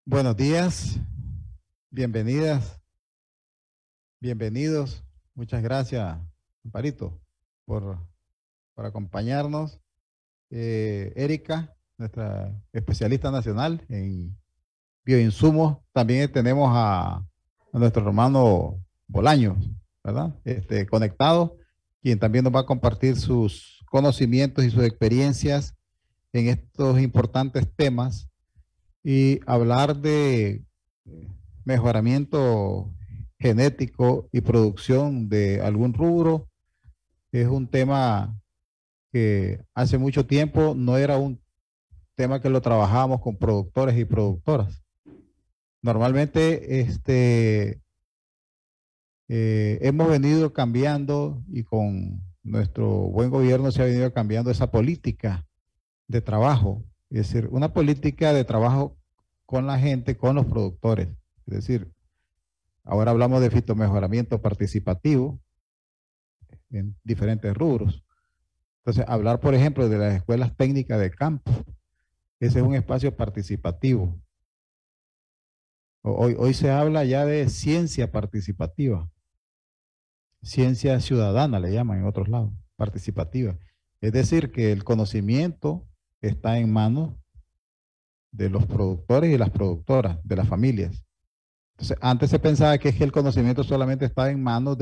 Buenos días, bienvenidas, bienvenidos. Muchas gracias, Amparito, por, por acompañarnos. Erika, nuestra especialista nacional en bioinsumos. También tenemos a nuestro hermano Bolaños, ¿verdad? Conectado, quien también nos va a compartir sus conocimientos y sus experiencias en estos importantes temas y hablar de mejoramiento genético y producción de algún rubro es un tema que hace mucho tiempo no era un tema que lo trabajábamos con productores y productoras. Normalmente hemos venido cambiando y con nuestro buen gobierno se ha venido cambiando esa política de trabajo, es decir, una política de trabajo con la gente, con los productores. Es decir, ahora hablamos de fitomejoramiento participativo en diferentes rubros. Entonces, hablar, por ejemplo, de las escuelas técnicas de campo, ese es un espacio participativo. Hoy se habla ya de ciencia participativa, ciencia ciudadana le llaman en otros lados, participativa. Es decir, que el conocimiento está en manos de los productores y las productoras, de las familias. Entonces, antes se pensaba que es que el conocimiento solamente estaba en manos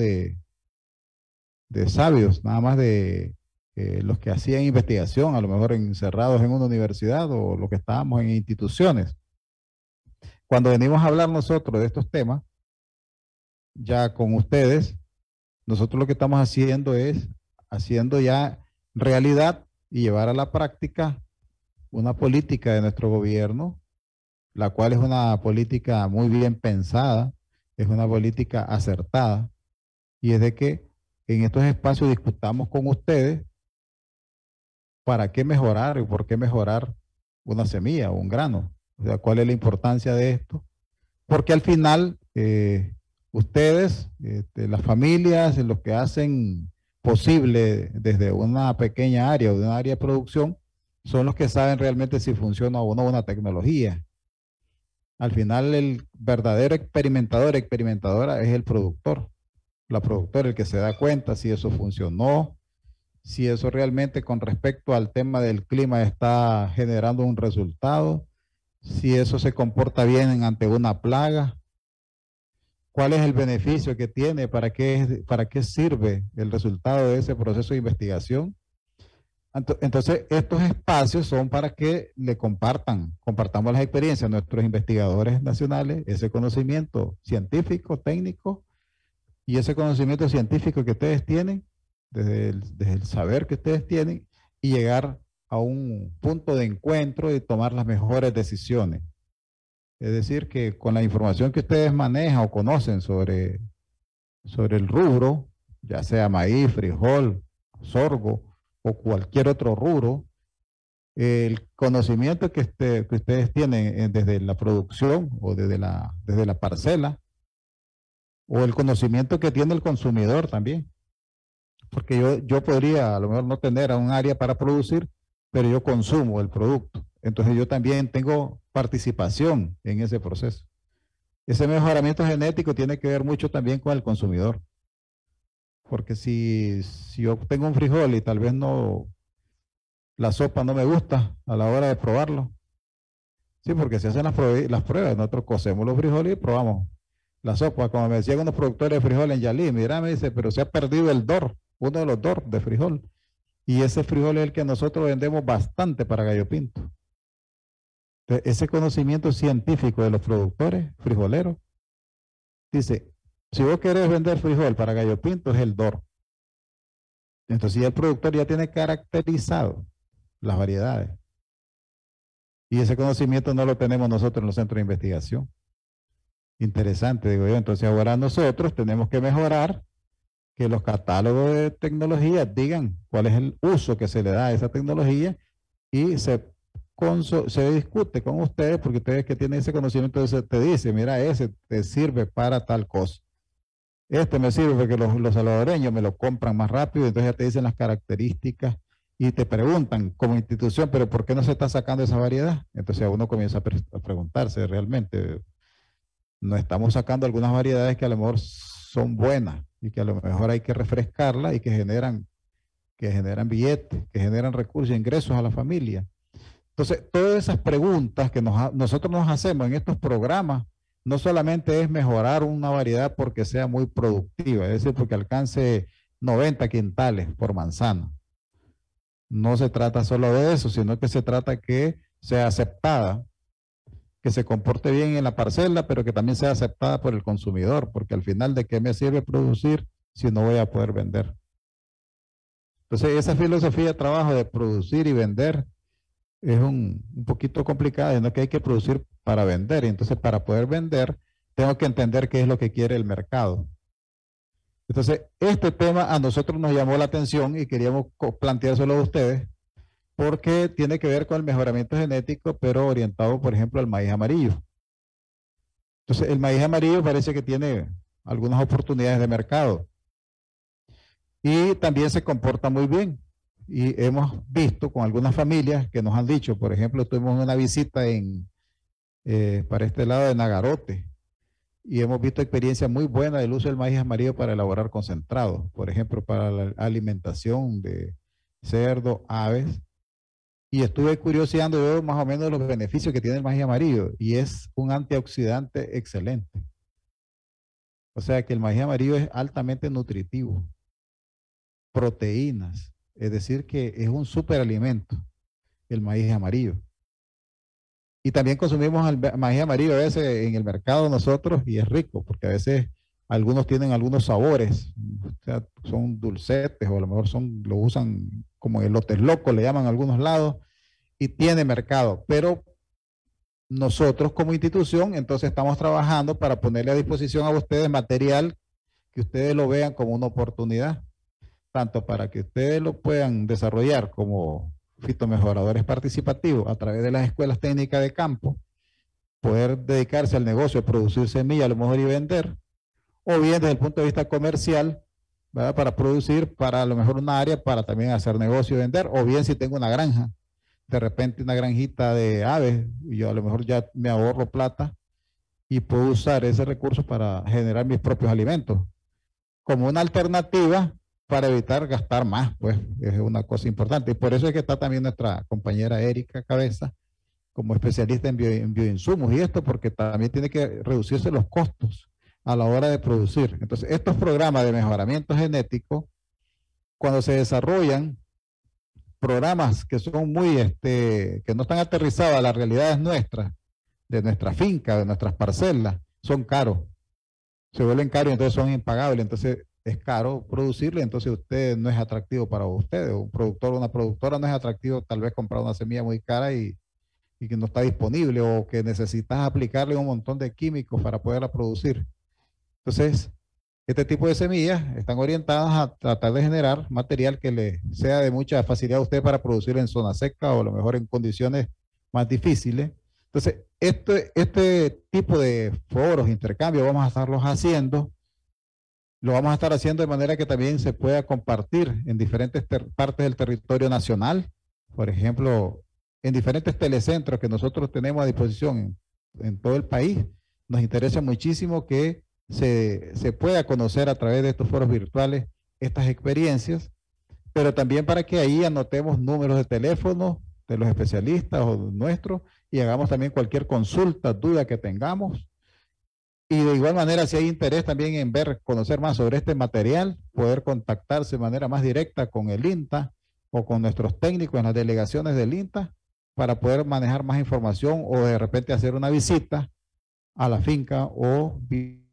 de sabios, nada más de los que hacían investigación, a lo mejor encerrados en una universidad o los que estábamos en instituciones. Cuando venimos a hablar nosotros de estos temas, ya con ustedes, nosotros lo que estamos haciendo es haciendo ya realidad y llevar a la práctica una política de nuestro gobierno, la cual es una política muy bien pensada, es una política acertada, y es de que en estos espacios discutamos con ustedes para qué mejorar y por qué mejorar una semilla o un grano. O sea, cuál es la importancia de esto. Porque al final, ustedes, las familias, los que hacen posible desde una pequeña área o de una área de producción, son los que saben realmente si funciona o no una tecnología. Al final, el verdadero experimentador, experimentadora, es el productor. La productora, el que se da cuenta si eso funcionó, si eso realmente con respecto al tema del clima está generando un resultado, si eso se comporta bien ante una plaga, cuál es el beneficio que tiene, para qué sirve el resultado de ese proceso de investigación. Entonces, estos espacios son para que le compartamos las experiencias a nuestros investigadores nacionales, ese conocimiento científico, técnico, y ese conocimiento científico que ustedes tienen, desde el saber que ustedes tienen, y llegar a un punto de encuentro y tomar las mejores decisiones. Es decir, que con la información que ustedes manejan o conocen sobre el rubro, ya sea maíz, frijol, sorgo o cualquier otro rubro, el conocimiento que ustedes tienen desde la producción o desde la parcela, o el conocimiento que tiene el consumidor también. Porque yo podría a lo mejor no tener un área para producir, pero yo consumo el producto. Entonces yo también tengo participación en ese proceso. Ese mejoramiento genético tiene que ver mucho también con el consumidor. Porque si yo tengo un frijol y tal vez no, la sopa no me gusta a la hora de probarlo. Sí, porque se hacen las pruebas, nosotros cocemos los frijoles y probamos la sopa. Como me decían unos productores de frijol en Yalí, mira, me dice, pero se ha perdido el DOR, uno de los DOR de frijol. Y ese frijol es el que nosotros vendemos bastante para Gallo Pinto. Entonces, ese conocimiento científico de los productores frijoleros dice, si vos querés vender frijol para Gallo Pinto es el DOR. Entonces ya el productor ya tiene caracterizado las variedades. Y ese conocimiento no lo tenemos nosotros en los centros de investigación. Interesante, digo yo. Entonces ahora nosotros tenemos que mejorar que los catálogos de tecnología digan cuál es el uso que se le da a esa tecnología y se discute con ustedes, porque ustedes que tienen ese conocimiento te dicen, mira, ese te sirve para tal cosa. Este me sirve porque los salvadoreños me lo compran más rápido, entonces ya te dicen las características y te preguntan como institución, pero ¿por qué no se está sacando esa variedad? Entonces uno comienza a preguntarse realmente, no estamos sacando algunas variedades que a lo mejor son buenas y que a lo mejor hay que refrescarlas y que generan billetes, que generan recursos e ingresos a la familia. Entonces, todas esas preguntas que nosotros nos hacemos en estos programas, no solamente es mejorar una variedad porque sea muy productiva, es decir, porque alcance 90 quintales por manzana. No se trata solo de eso, sino que se trata que sea aceptada, que se comporte bien en la parcela, pero que también sea aceptada por el consumidor, porque al final, ¿de qué me sirve producir si no voy a poder vender? Entonces, esa filosofía de trabajo de producir y vender es un poquito complicada, no que hay que producir para vender, y entonces para poder vender tengo que entender qué es lo que quiere el mercado. Entonces, este tema a nosotros nos llamó la atención y queríamos planteárselo a ustedes porque tiene que ver con el mejoramiento genético, pero orientado, por ejemplo, al maíz amarillo. Entonces, el maíz amarillo parece que tiene algunas oportunidades de mercado y también se comporta muy bien. Y hemos visto con algunas familias que nos han dicho, por ejemplo, tuvimos una visita para este lado de Nagarote y hemos visto experiencias muy buenas del uso del maíz amarillo para elaborar concentrados, por ejemplo, para la alimentación de cerdo, aves. Y estuve curioseando yo más o menos los beneficios que tiene el maíz amarillo y es un antioxidante excelente. O sea que el maíz amarillo es altamente nutritivo, proteínas, es decir que es un superalimento el maíz amarillo. Y también consumimos el maíz amarillo a veces en el mercado nosotros y es rico porque a veces algunos tienen algunos sabores, o sea, son dulcetes o a lo mejor lo usan como elotes locos, le llaman a algunos lados y tiene mercado, pero nosotros como institución entonces estamos trabajando para ponerle a disposición a ustedes material que ustedes lo vean como una oportunidad, tanto para que ustedes lo puedan desarrollar como fitomejoradores participativos a través de las escuelas técnicas de campo, poder dedicarse al negocio de producir semillas a lo mejor y vender, o bien desde el punto de vista comercial, ¿verdad? Para producir para a lo mejor una área para también hacer negocio y vender, o bien si tengo una granja, de repente una granjita de aves, y yo a lo mejor ya me ahorro plata y puedo usar ese recurso para generar mis propios alimentos, como una alternativa para evitar gastar más, pues es una cosa importante. Y por eso es que está también nuestra compañera Erika Cabeza como especialista en bioinsumos y esto porque también tiene que reducirse los costos a la hora de producir. Entonces, estos programas de mejoramiento genético, cuando se desarrollan, programas que son que no están aterrizados a las realidades nuestras, de nuestra finca, de nuestras parcelas, son caros. Se vuelven caros y entonces son impagables. Entonces es caro producirle, entonces usted no es atractivo para usted. Un productor o una productora no es atractivo tal vez comprar una semilla muy cara y que no está disponible o que necesitas aplicarle un montón de químicos para poderla producir. Entonces, este tipo de semillas están orientadas a tratar de generar material que le sea de mucha facilidad a usted para producir en zona seca o a lo mejor en condiciones más difíciles. Entonces, este tipo de foros, intercambios, vamos a estarlos haciendo. Lo vamos a estar haciendo de manera que también se pueda compartir en diferentes partes del territorio nacional. Por ejemplo, en diferentes telecentros que nosotros tenemos a disposición en todo el país. Nos interesa muchísimo que se pueda conocer a través de estos foros virtuales estas experiencias, pero también para que ahí anotemos números de teléfono de los especialistas o nuestros y hagamos también cualquier consulta, duda que tengamos. Y de igual manera, si hay interés también en conocer más sobre este material, poder contactarse de manera más directa con el INTA o con nuestros técnicos en las delegaciones del INTA para poder manejar más información o de repente hacer una visita a la finca o bien,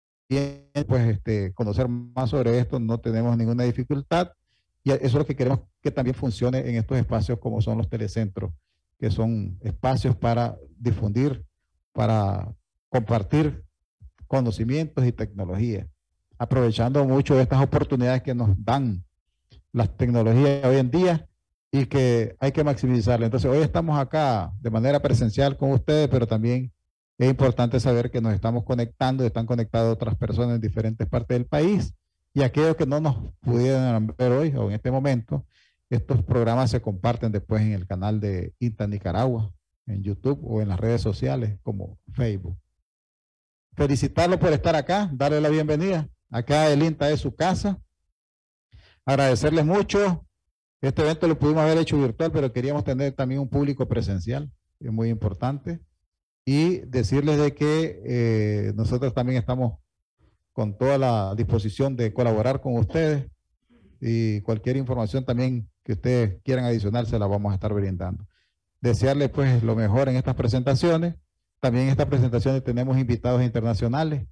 pues conocer más sobre esto, no tenemos ninguna dificultad y eso es lo que queremos que también funcione en estos espacios como son los telecentros, que son espacios para difundir, para compartir conocimientos y tecnologías, aprovechando mucho de estas oportunidades que nos dan las tecnologías hoy en día y que hay que maximizarlas. Entonces, hoy estamos acá de manera presencial con ustedes, pero también es importante saber que nos estamos conectando, están conectadas otras personas en diferentes partes del país y aquellos que no nos pudieran ver hoy o en este momento, Estos programas se comparten después en el canal de INTA Nicaragua, en YouTube o en las redes sociales como Facebook. Felicitarlo por estar acá, darle la bienvenida. Acá el INTA es su casa. Agradecerles mucho. Este evento lo pudimos haber hecho virtual, pero queríamos tener también un público presencial, es muy importante. Y decirles de que nosotros también estamos con toda la disposición de colaborar con ustedes y cualquier información también que ustedes quieran adicional se la vamos a estar brindando. Desearles pues lo mejor en estas presentaciones. También en estas presentaciones tenemos invitados internacionales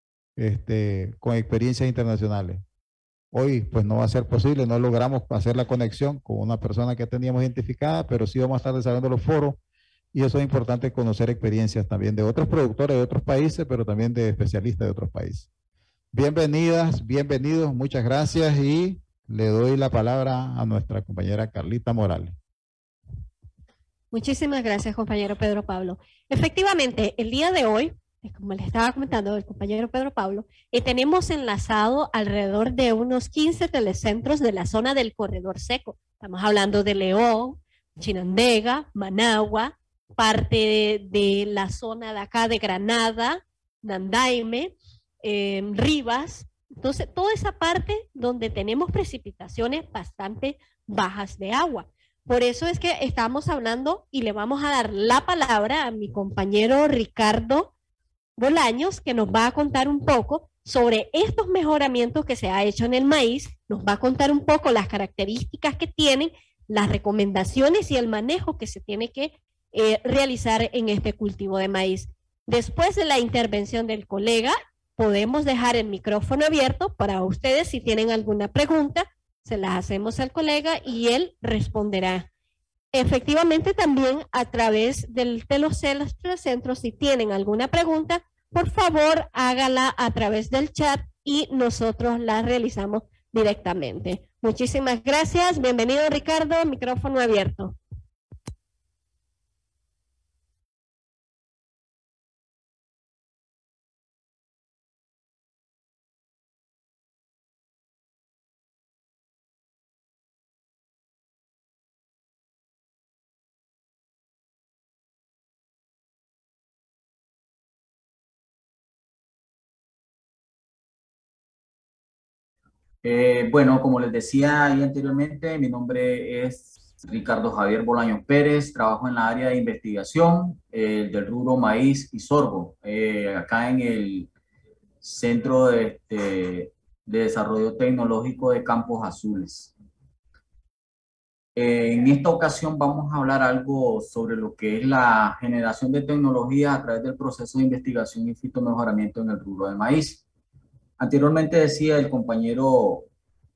con experiencias internacionales. Hoy pues no va a ser posible, no logramos hacer la conexión con una persona que teníamos identificada, pero sí vamos a estar desarrollando los foros y eso es importante conocer experiencias también de otros productores de otros países, pero también de especialistas de otros países. Bienvenidas, bienvenidos, muchas gracias y le doy la palabra a nuestra compañera Carlita Morales. Muchísimas gracias, compañero Pedro Pablo. Efectivamente, el día de hoy, como les estaba comentando el compañero Pedro Pablo, tenemos enlazado alrededor de unos 15 telecentros de la zona del Corredor Seco. Estamos hablando de León, Chinandega, Managua, parte de la zona de acá de Granada, Nandaime, Rivas. Entonces, toda esa parte donde tenemos precipitaciones bastante bajas de agua. Por eso es que estamos hablando y le vamos a dar la palabra a mi compañero Ricardo Bolaños, que nos va a contar un poco sobre estos mejoramientos que se ha hecho en el maíz, nos va a contar un poco las características que tienen, las recomendaciones y el manejo que se tiene que realizar en este cultivo de maíz. Después de la intervención del colega, podemos dejar el micrófono abierto para ustedes si tienen alguna pregunta. Se las hacemos al colega y él responderá. Efectivamente, también a través de los centros, si tienen alguna pregunta, por favor, hágala a través del chat y nosotros la realizamos directamente. Muchísimas gracias. Bienvenido, Ricardo. Micrófono abierto. Bueno, como les decía ahí anteriormente, mi nombre es Ricardo Javier Bolaños Pérez, trabajo en la área de investigación del rubro maíz y sorgo, acá en el Centro de Desarrollo Tecnológico de Campos Azules. En esta ocasión vamos a hablar algo sobre lo que es la generación de tecnología a través del proceso de investigación y fitomejoramiento en el rubro de maíz. Anteriormente decía el compañero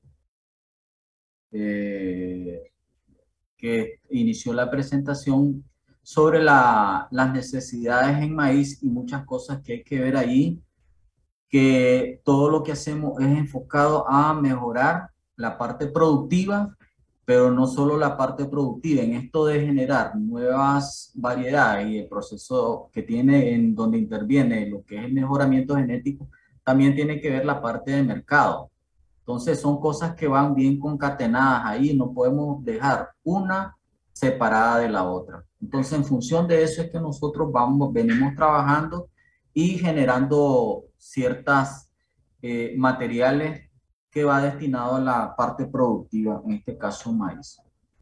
que inició la presentación sobre las necesidades en maíz y muchas cosas que hay que ver ahí, que todo lo que hacemos es enfocado a mejorar la parte productiva, pero no solo la parte productiva, en esto de generar nuevas variedades y el proceso que tiene en donde interviene lo que es el mejoramiento genético, también tiene que ver la parte de mercado. Entonces son cosas que van bien concatenadas ahí, no podemos dejar una separada de la otra. Entonces en función de eso es que nosotros venimos trabajando y generando ciertas materiales que va destinado a la parte productiva, en este caso maíz.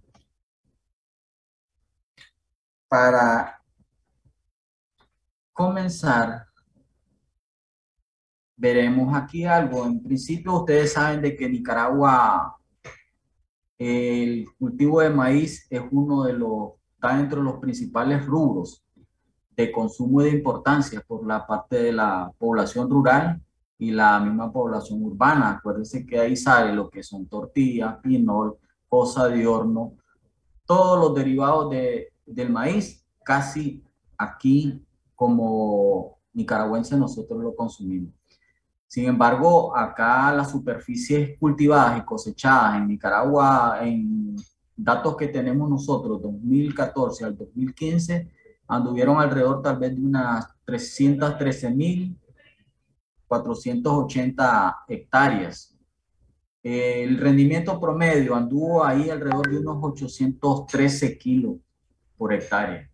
Para comenzar, veremos aquí algo. En principio, ustedes saben de que Nicaragua, el cultivo de maíz es uno de los, está dentro de los principales rubros de consumo y de importancia por la parte de la población rural y la misma población urbana. Acuérdense que ahí sale lo que son tortillas, pinol, cosa de horno, todos los derivados del maíz, casi aquí como nicaragüenses nosotros lo consumimos. Sin embargo, acá las superficies cultivadas y cosechadas en Nicaragua, en datos que tenemos nosotros, 2014 al 2015, anduvieron alrededor tal vez de unas 313.480 hectáreas. El rendimiento promedio anduvo ahí alrededor de unos 813 kilos por hectárea.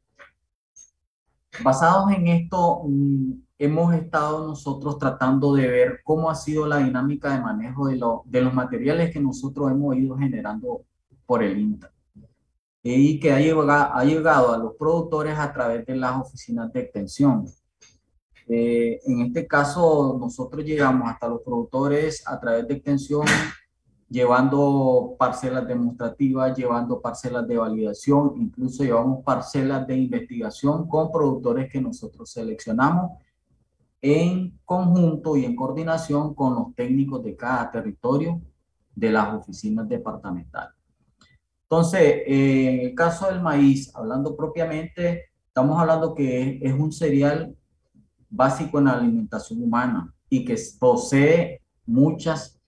Basados en esto, hemos estado nosotros tratando de ver cómo ha sido la dinámica de manejo de los materiales que nosotros hemos ido generando por el INTA y que ha llegado a los productores a través de las oficinas de extensión. En este caso, nosotros llegamos hasta los productores a través de extensión, llevando parcelas demostrativas, llevando parcelas de validación, incluso llevamos parcelas de investigación con productores que nosotros seleccionamos en conjunto y en coordinación con los técnicos de cada territorio de las oficinas departamentales. Entonces, en el caso del maíz, hablando propiamente, estamos hablando que es un cereal básico en la alimentación humana y que posee muchas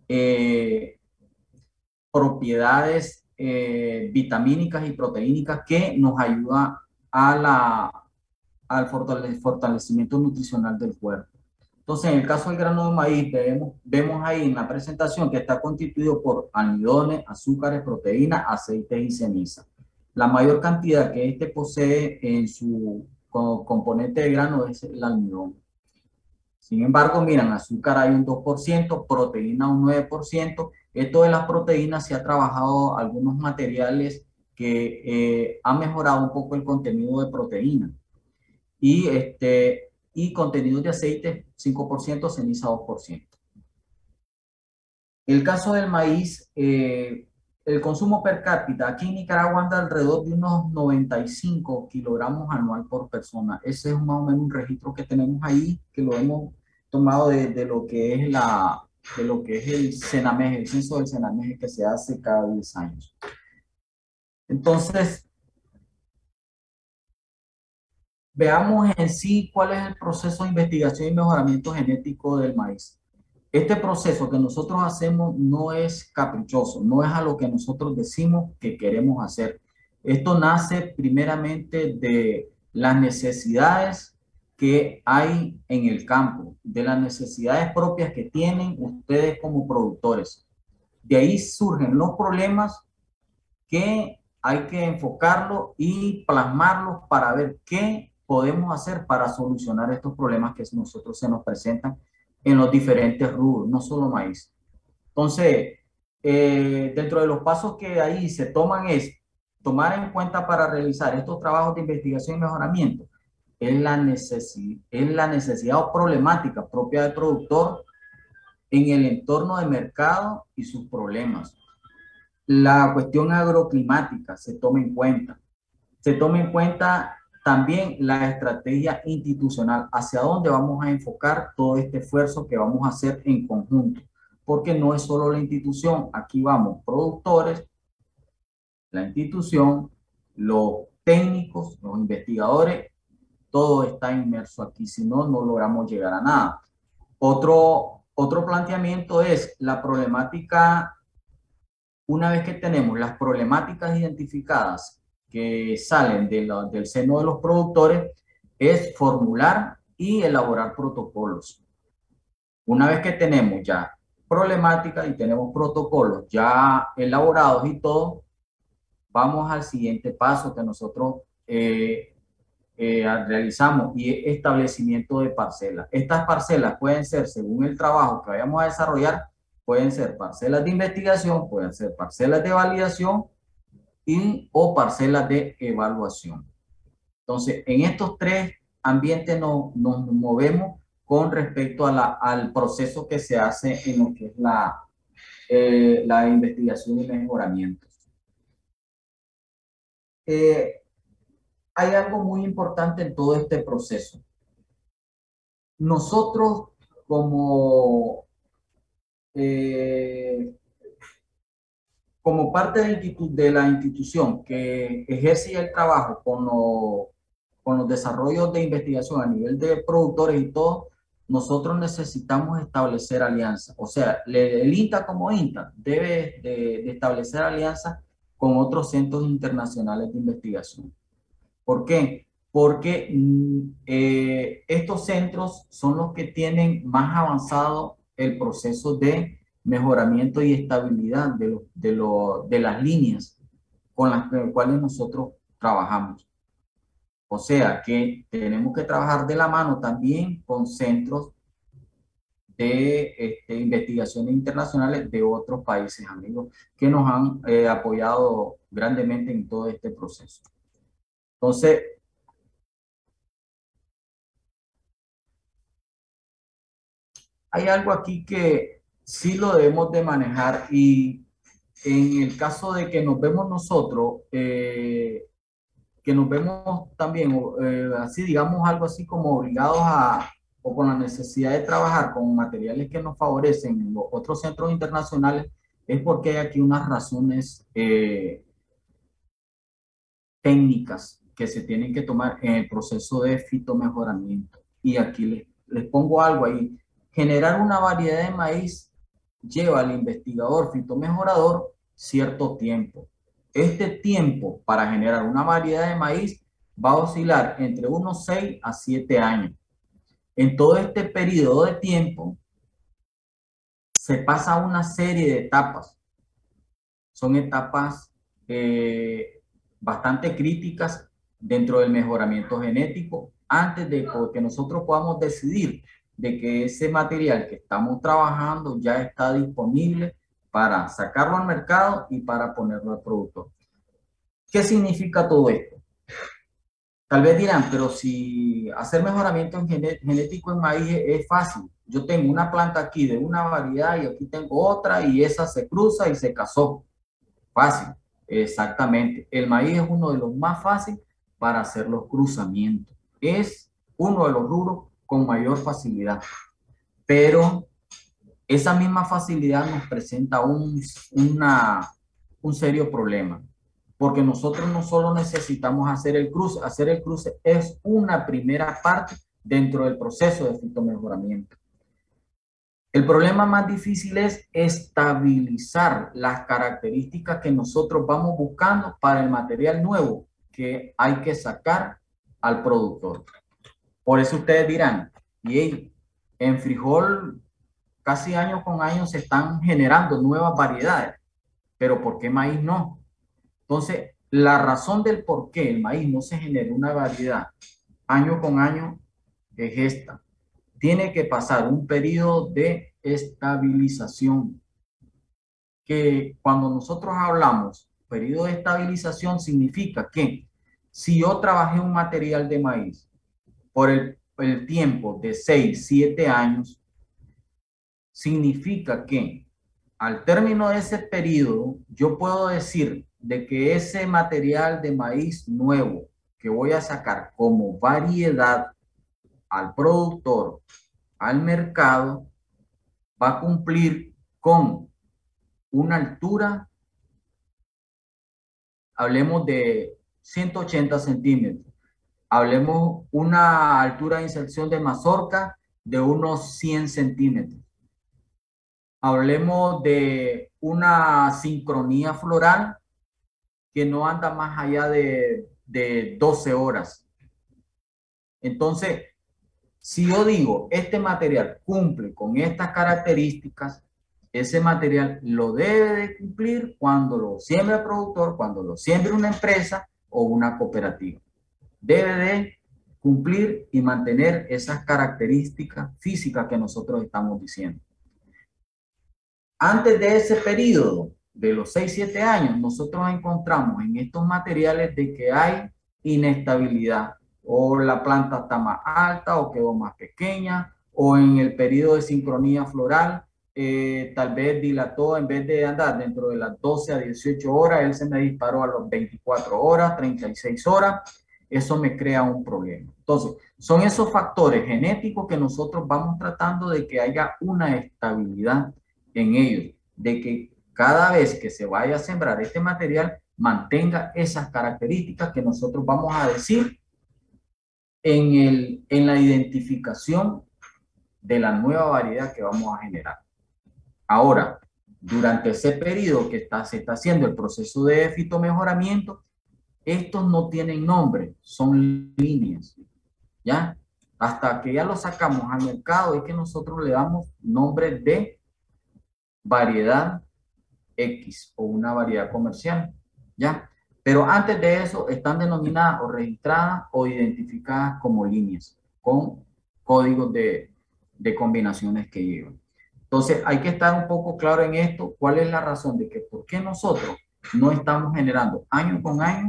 propiedades vitamínicas y proteínicas que nos ayudan al fortalecimiento nutricional del cuerpo. Entonces, en el caso del grano de maíz, vemos ahí en la presentación que está constituido por almidones, azúcares, proteínas, aceites y ceniza. La mayor cantidad que este posee en su componente de grano es el almidón. Sin embargo, miran, azúcar hay un 2%, proteína un 9%. Esto de las proteínas se ha trabajado algunos materiales que han mejorado un poco el contenido de proteína. Y contenido de aceite 5%, ceniza 2%. El caso del maíz, el consumo per cápita aquí en Nicaragua anda alrededor de unos 95 kilogramos anual por persona. Ese es más o menos un registro que tenemos ahí, que lo hemos tomado de lo que es el CENAMEJ, el censo del CENAMEJ que se hace cada 10 años. Entonces, veamos en sí cuál es el proceso de investigación y mejoramiento genético del maíz. Este proceso que nosotros hacemos no es caprichoso, no es a lo que nosotros decimos que queremos hacer. Esto nace primeramente de las necesidades que hay en el campo, de las necesidades propias que tienen ustedes como productores. De ahí surgen los problemas que hay que enfocarlos y plasmarlos para ver qué podemos hacer para solucionar estos problemas que nosotros se nos presentan en los diferentes rubros, no solo maíz. Entonces, dentro de los pasos que ahí se toman es tomar en cuenta para realizar estos trabajos de investigación y mejoramiento, es la necesidad o problemática propia del productor en el entorno de mercado y sus problemas. La cuestión agroclimática se toma en cuenta. Se toma en cuenta también la estrategia institucional, hacia dónde vamos a enfocar todo este esfuerzo que vamos a hacer en conjunto, porque no es solo la institución, aquí vamos productores, la institución, los técnicos, los investigadores, todo está inmerso aquí, si no, no logramos llegar a nada. Otro planteamiento es la problemática, una vez que tenemos las problemáticas identificadas que salen del seno de los productores, es formular y elaborar protocolos. Una vez que tenemos ya problemáticas y tenemos protocolos ya elaborados y todo, vamos al siguiente paso que nosotros realizamos y es establecimiento de parcelas. Estas parcelas pueden ser, según el trabajo que vayamos a desarrollar, pueden ser parcelas de investigación, pueden ser parcelas de validación o parcelas de evaluación. Entonces, en estos tres ambientes nos movemos con respecto al proceso que se hace en lo que es la investigación y mejoramiento. Hay algo muy importante en todo este proceso. Nosotros como parte de la institución que ejerce el trabajo con los desarrollos de investigación a nivel de productores y todo, nosotros necesitamos establecer alianzas. O sea, el INTA como INTA debe de establecer alianzas con otros centros internacionales de investigación. ¿Por qué? Porque estos centros son los que tienen más avanzado el proceso de mejoramiento y estabilidad de las líneas con las cuales nosotros trabajamos. O sea que tenemos que trabajar de la mano también con centros de investigaciones internacionales de otros países amigos que nos han apoyado grandemente en todo este proceso. Entonces, hay algo aquí que sí lo debemos de manejar, y en el caso de que nos vemos nosotros, que nos vemos también así, digamos, algo así como obligados a, o con la necesidad de trabajar con materiales que nos favorecen en los otros centros internacionales, es porque hay aquí unas razones técnicas que se tienen que tomar en el proceso de fitomejoramiento. Y aquí les pongo algo ahí. Generar una variedad de maíz lleva al investigador fitomejorador cierto tiempo. Este tiempo para generar una variedad de maíz va a oscilar entre unos 6 a 7 años. En todo este periodo de tiempo se pasa una serie de etapas. Son etapas bastante críticas dentro del mejoramiento genético antes de que nosotros podamos decidir de que ese material que estamos trabajando ya está disponible para sacarlo al mercado y para ponerlo al productor. ¿Qué significa todo esto? Tal vez dirán, pero si hacer mejoramiento genético en maíz es fácil. Yo tengo una planta aquí de una variedad y aquí tengo otra y esa se cruza y se casó. Fácil, exactamente. El maíz es uno de los más fáciles para hacer los cruzamientos. Es uno de los rubros con mayor facilidad. Pero esa misma facilidad nos presenta un serio problema. Porque nosotros no solo necesitamos hacer el cruce es una primera parte dentro del proceso de fitomejoramiento. El problema más difícil es estabilizar las características que nosotros vamos buscando para el material nuevo que hay que sacar al productor. Por eso ustedes dirán, y en frijol casi año con año se están generando nuevas variedades, pero ¿por qué maíz no? Entonces, la razón del por qué el maíz no se genera una variedad año con año es esta. Tiene que pasar un periodo de estabilización, que cuando nosotros hablamos periodo de estabilización significa que si yo trabajé un material de maíz por el tiempo de 6, 7 años, significa que al término de ese periodo yo puedo decir de que ese material de maíz nuevo que voy a sacar como variedad al productor, al mercado, va a cumplir con una altura, hablemos de 180 centímetros, hablemos una altura de inserción de mazorca de unos 100 centímetros, hablemos de una sincronía floral que no anda más allá de 12 horas. Entonces, si yo digo, este material cumple con estas características, ese material lo debe de cumplir cuando lo siembre el productor, cuando lo siembre una empresa o una cooperativa. Debe de cumplir y mantener esas características físicas que nosotros estamos diciendo. Antes de ese periodo, de los 6-7 años, nosotros encontramos en estos materiales de que hay inestabilidad. O la planta está más alta o quedó más pequeña, o en el periodo de sincronía floral, tal vez dilató, en vez de andar dentro de las 12 a 18 horas, él se me disparó a las 24 horas, 36 horas. Eso me crea un problema. Entonces, son esos factores genéticos que nosotros vamos tratando de que haya una estabilidad en ellos, de que cada vez que se vaya a sembrar este material mantenga esas características que nosotros vamos a decir en la identificación de la nueva variedad que vamos a generar. Ahora, durante ese periodo que se está haciendo el proceso de fitomejoramiento, estos no tienen nombre, son líneas, ¿ya? Hasta que ya lo sacamos al mercado es que nosotros le damos nombre de variedad X o una variedad comercial, ¿ya? Pero antes de eso están denominadas o registradas o identificadas como líneas con códigos de combinaciones que llevan. Entonces hay que estar un poco claro en esto, cuál es la razón de que por qué nosotros no estamos generando año con año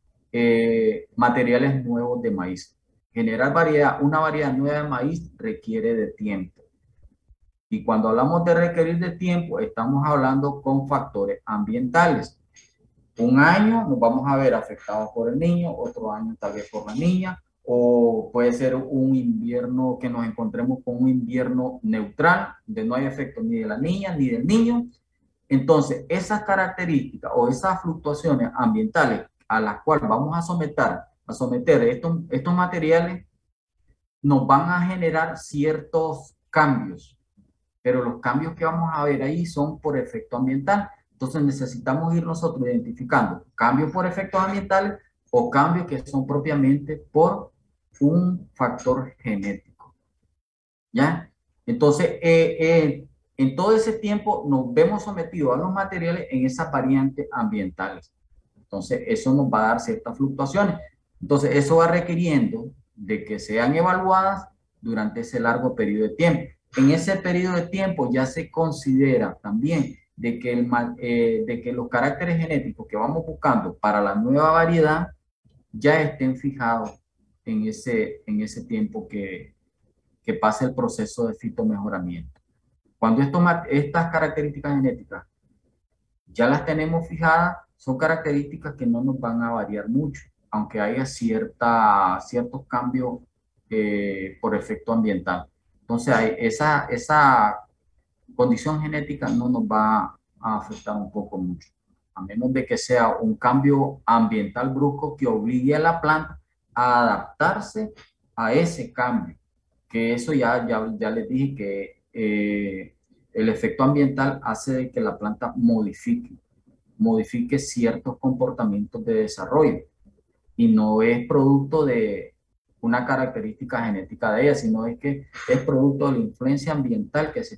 materiales nuevos de maíz. Generar variedad, una variedad nueva de maíz requiere de tiempo. Y cuando hablamos de requerir de tiempo, estamos hablando con factores ambientales. Un año nos vamos a ver afectados por el niño, otro año tal vez por la niña, o puede ser un invierno que nos encontremos con un invierno neutral, donde no hay efecto ni de la niña ni del niño. Entonces, esas características o esas fluctuaciones ambientales a las cuales vamos a someter estos materiales, nos van a generar ciertos cambios, pero los cambios que vamos a ver ahí son por efecto ambiental. Entonces necesitamos ir nosotros identificando cambios por efectos ambientales o cambios que son propiamente por un factor genético. ¿Ya? Entonces, en todo ese tiempo nos vemos sometidos a los materiales en esas variantes ambientales. Entonces, eso nos va a dar ciertas fluctuaciones. Entonces, eso va requiriendo de que sean evaluadas durante ese largo periodo de tiempo. En ese periodo de tiempo ya se considera también de que los caracteres genéticos que vamos buscando para la nueva variedad ya estén fijados en ese tiempo que pase el proceso de fitomejoramiento. Cuando estas características genéticas ya las tenemos fijadas, son características que no nos van a variar mucho, aunque haya ciertos cambios por efecto ambiental. Entonces, esa condición genética no nos va a afectar un poco mucho, a menos de que sea un cambio ambiental brusco que obligue a la planta a adaptarse a ese cambio, que eso ya les dije que el efecto ambiental hace de que la planta modifique ciertos comportamientos de desarrollo y no es producto de una característica genética de ella, sino es que es producto de la influencia ambiental que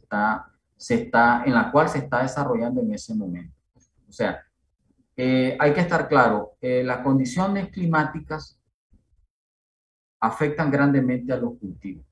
en la cual se está desarrollando en ese momento. O sea, hay que estar claro, las condiciones climáticas afectan grandemente a los cultivos.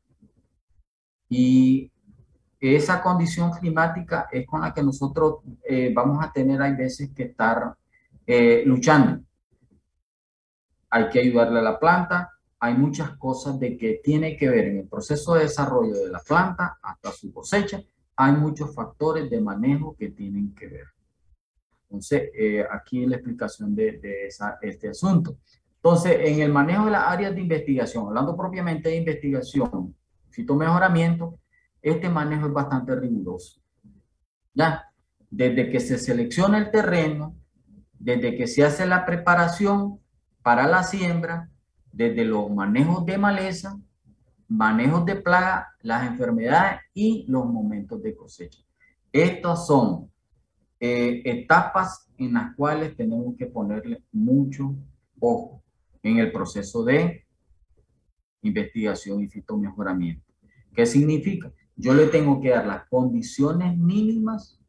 Y esa condición climática es con la que nosotros vamos a tener, hay veces que estar luchando. Hay que ayudarle a la planta. Hay muchas cosas de que tiene que ver en el proceso de desarrollo de la planta hasta su cosecha. Hay muchos factores de manejo que tienen que ver. Entonces, aquí la explicación de este asunto. Entonces, en el manejo de las áreas de investigación, hablando propiamente de investigación, fitomejoramiento, este manejo es bastante riguroso. ¿Ya? Desde que se selecciona el terreno, desde que se hace la preparación para la siembra, desde los manejos de maleza, manejos de plaga, las enfermedades y los momentos de cosecha. Estas son etapas en las cuales tenemos que ponerle mucho ojo en el proceso de investigación y fitomejoramiento. ¿Qué significa? Yo le tengo que dar las condiciones mínimas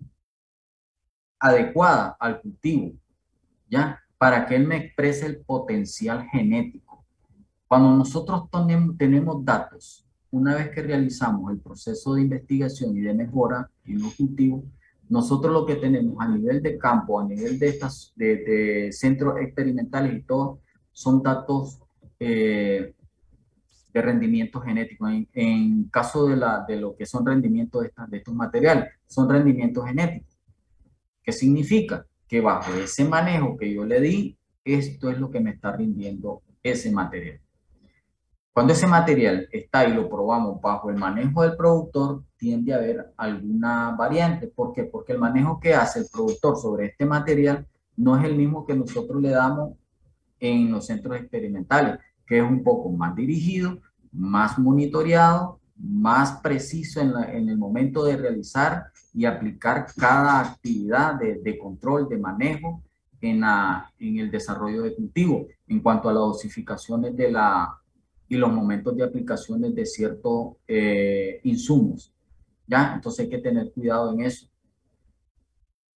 adecuadas al cultivo, ¿ya? Para que él me exprese el potencial genético. Cuando nosotros tenemos datos, una vez que realizamos el proceso de investigación y de mejora en los cultivos, nosotros lo que tenemos a nivel de campo, a nivel de centros experimentales y todo, son datos de rendimiento genético. En caso de lo que son rendimientos de estos materiales, son rendimientos genéticos. ¿Qué significa? Que bajo ese manejo que yo le di, esto es lo que me está rindiendo ese material. Cuando ese material está y lo probamos bajo el manejo del productor, tiende a haber alguna variante. ¿Por qué? Porque el manejo que hace el productor sobre este material no es el mismo que nosotros le damos en los centros experimentales, que es un poco más dirigido, más monitoreado, más preciso en el momento de realizar y aplicar cada actividad de control, de manejo en el desarrollo de cultivo, en cuanto a las dosificaciones y los momentos de aplicaciones de ciertos insumos. ¿Ya? Entonces hay que tener cuidado en eso.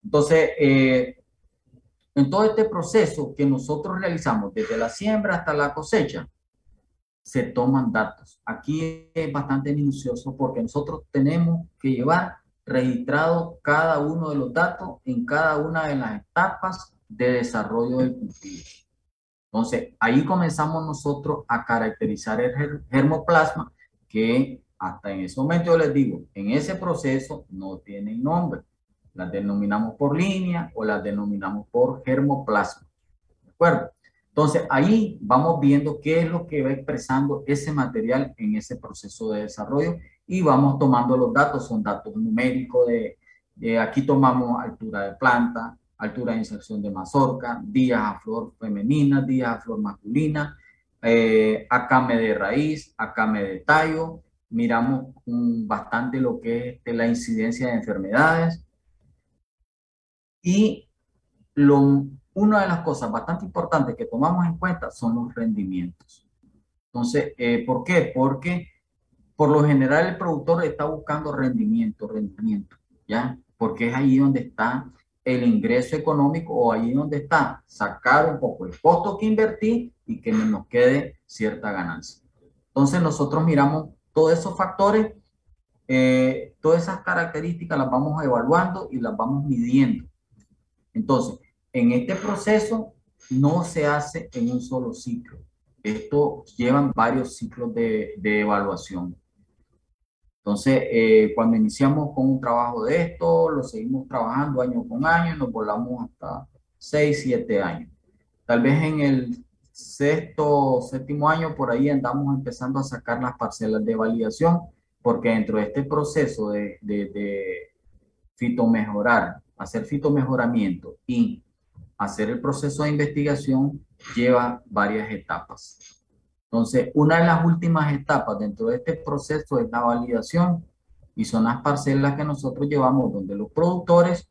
Entonces, en todo este proceso que nosotros realizamos, desde la siembra hasta la cosecha, se toman datos. Aquí es bastante minucioso porque nosotros tenemos que llevar registrado cada uno de los datos en cada una de las etapas de desarrollo del cultivo. Entonces, ahí comenzamos nosotros a caracterizar el germoplasma, que hasta en ese momento yo les digo, en ese proceso no tienen nombre. Las denominamos por línea o las denominamos por germoplasma. ¿De acuerdo? Entonces, ahí vamos viendo qué es lo que va expresando ese material en ese proceso de desarrollo y vamos tomando los datos, son datos numéricos aquí tomamos altura de planta, altura de inserción de mazorca, días a flor femenina, días a flor masculina, acame de raíz, acame de tallo, miramos bastante lo que es la incidencia de enfermedades y una de las cosas bastante importantes que tomamos en cuenta son los rendimientos. Entonces, ¿por qué? Porque por lo general el productor está buscando rendimiento, ¿ya? Porque es ahí donde está el ingreso económico o ahí donde está sacar un poco el costo que invertí y que nos quede cierta ganancia. Entonces nosotros miramos todos esos factores, todas esas características las vamos evaluando y las vamos midiendo. Entonces, en este proceso no se hace en un solo ciclo. Esto llevan varios ciclos de evaluación. Entonces, cuando iniciamos con un trabajo de esto, lo seguimos trabajando año con año, nos volamos hasta 6, 7 años. Tal vez en el sexto, séptimo año, por ahí andamos empezando a sacar las parcelas de validación, porque dentro de este proceso de fitomejorar, hacer fitomejoramiento y hacer el proceso de investigación lleva varias etapas. Entonces, una de las últimas etapas dentro de este proceso es la validación y son las parcelas que nosotros llevamos donde los productores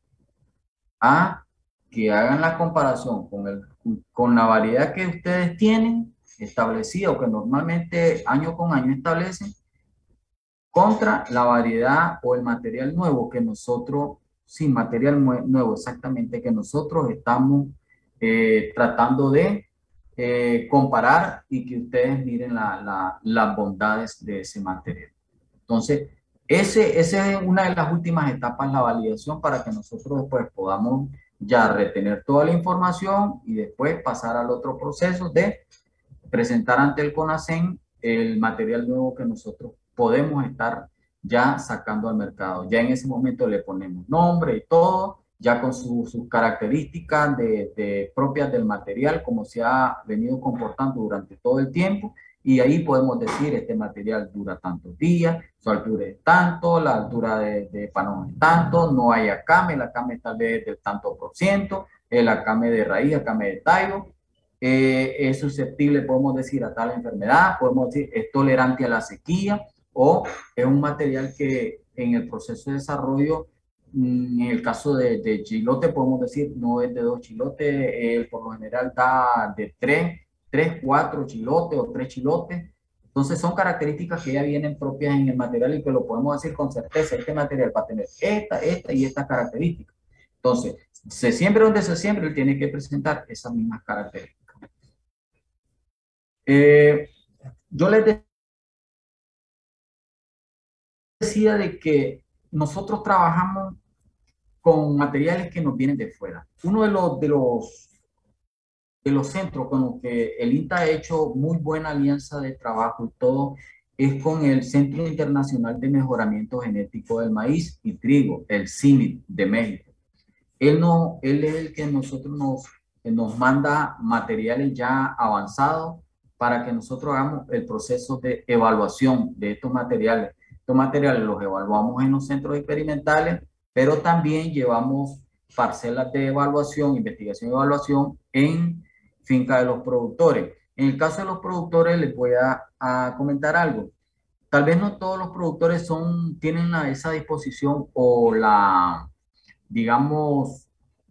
a que hagan la comparación con la variedad que ustedes tienen establecida o que normalmente año con año establecen contra la variedad o el material nuevo que nosotros, sin material nuevo exactamente, que nosotros estamos tratando de comparar y que ustedes miren las bondades de ese material. Entonces, esa es una de las últimas etapas, la validación, para que nosotros después podamos ya retener toda la información y después pasar al otro proceso de presentar ante el CONACEN el material nuevo que nosotros podemos estar ya sacando al mercado. Ya en ese momento le ponemos nombre y todo, ya con sus características propias del material, como se ha venido comportando durante todo el tiempo, y ahí podemos decir, este material dura tantos días, su altura es tanto, la altura de panón es tanto, no hay acame, el acame tal vez del tanto por ciento, el acame de raíz, acame de tallo, es susceptible, podemos decir, a tal enfermedad, podemos decir, es tolerante a la sequía, o es un material que en el proceso de desarrollo, en el caso de chilote, podemos decir, no es de 2 chilotes, por lo general da de 3, 4 chilotes o 3 chilotes. Entonces son características que ya vienen propias en el material y que lo podemos decir con certeza, este material va a tener esta y esta característica. Entonces, se siembra donde se siembra, él tiene que presentar esas mismas características. Yo les decía de que nosotros trabajamos con materiales que nos vienen de fuera. Uno de los centros con los que el INTA ha hecho muy buena alianza de trabajo y todo es con el Centro Internacional de Mejoramiento Genético del Maíz y Trigo, el CIMIT de México. Él es el que nosotros nos manda materiales ya avanzados para que nosotros hagamos el proceso de evaluación de estos materiales. Estos materiales los evaluamos en los centros experimentales, pero también llevamos parcelas de evaluación, investigación y evaluación en finca de los productores. En el caso de los productores les voy a comentar algo. Tal vez no todos los productores tienen esa disposición o digamos,